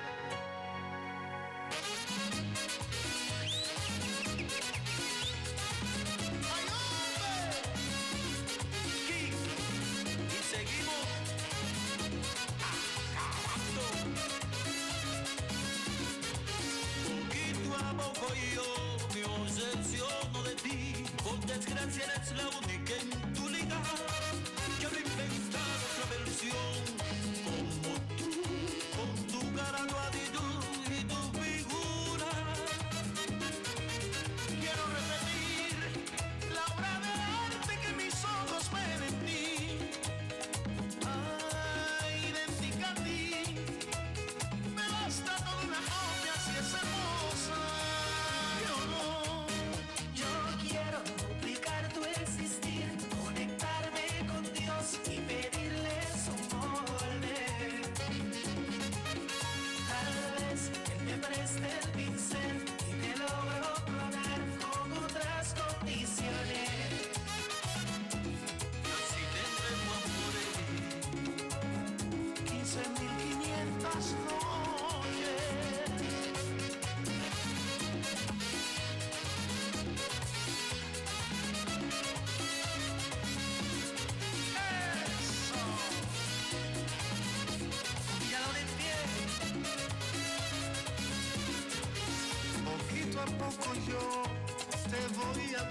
Y seguimos acabando. Poquito a poco yo mi obsesión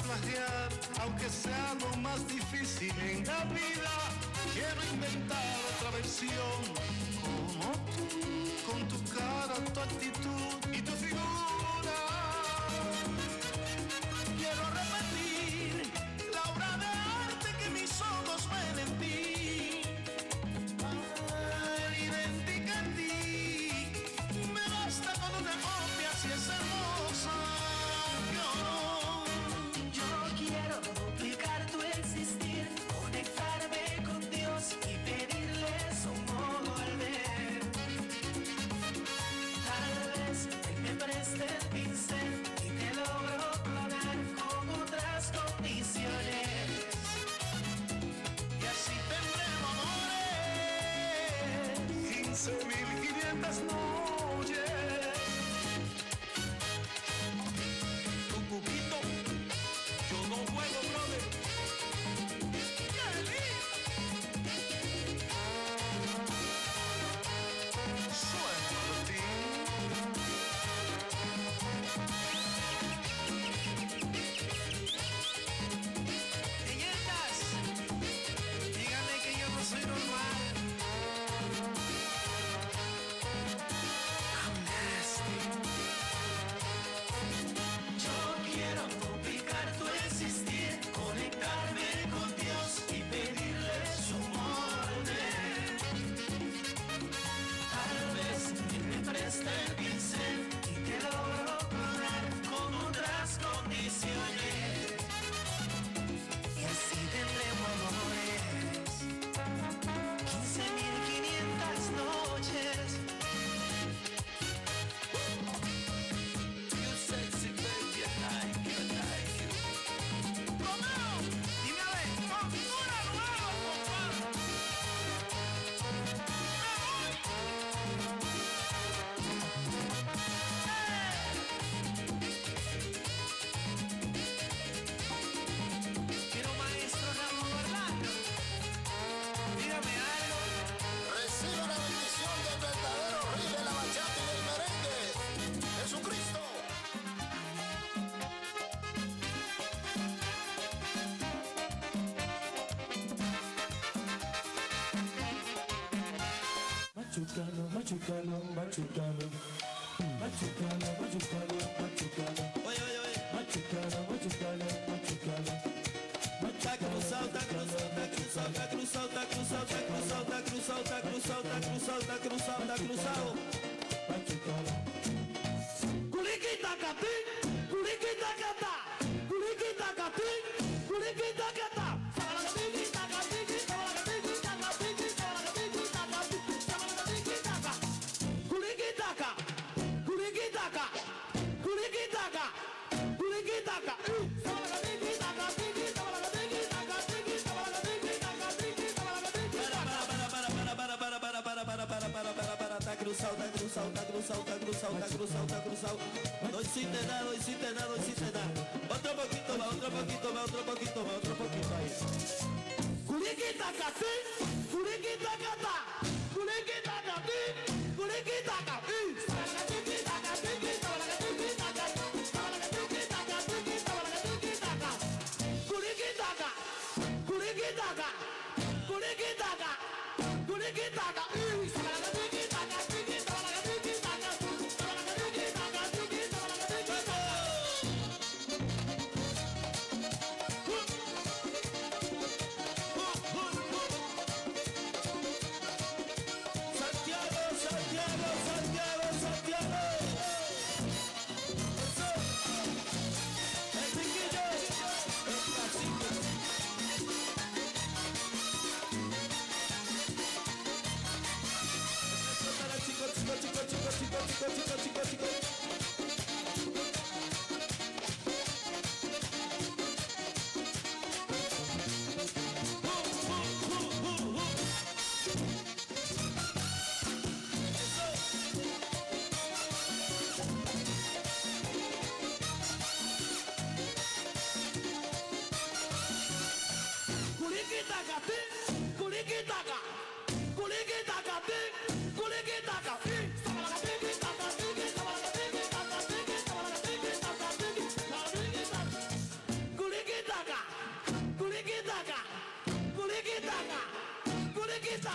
fantasear, aunque sea lo más difícil en la vida. Quiero inventar otra versión, como tú, con tu cara, tu actitud y tu figura. Quiero repetir la obra de arte que mis ojos ven en ti. Idéntica a ti, me basta con una copia si es hermosa. Yo quiero duplicar tu existir, conectarme con Dios y pedirle su volver. Tal vez Él me preste el pincel y te logro clonar con otras condiciones. Y así tendremos amores 15.500 noches. Tu cuquito, yo no juego, brother. Niñetas, díganle que yo no soy normal. I'm nasty. Yo quiero duplicar tu existir, conectarme con Dios y pedirle su molde. Tal vez Él me preste el pincel y te logro clonar con otras condiciones. Y así tendremos amores 15.500 noches. You sexy baby, I like you, I like you. Romeo, dime a ver, factura nueva, compadre. Quiero maestro Ramón Orlando. Dígame algo. Recibe la bendición del verdadero rey de la bachata y del merengue, Jesucristo. Machucalo, machucalo, machucalo. Machucalo, machucalo, machucalo. Oye, oye, oye. Machucalo, machucalo, machucalo. Está cruzado, está cruzado, está cruzado, está cruzado, está cruzado, está cruzado, está cruzado, está cruzado, está cruzado, está cruzado, está cruzado. Machucalo. Culiquita catín, culiquita catá, culiquita catín, culiquita catá. Culiquitaca, culiquitaca, culiquitaca, culiquitaca. Está cruzado, está cruzado, está cruzado, está cruzado, está cruzado, está cruzado. No hiciste nada, no hiciste nada, no hiciste nada. Otro poquito más, otro poquito más, otro poquito más, otro poquito ahí. Culiquitaca, sí, culiquitaca, ta, culiquitaca, sí, culiquitaca, culiquitaca, culiquitaca, culiquitaca, culiquitaca.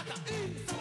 saca y saca.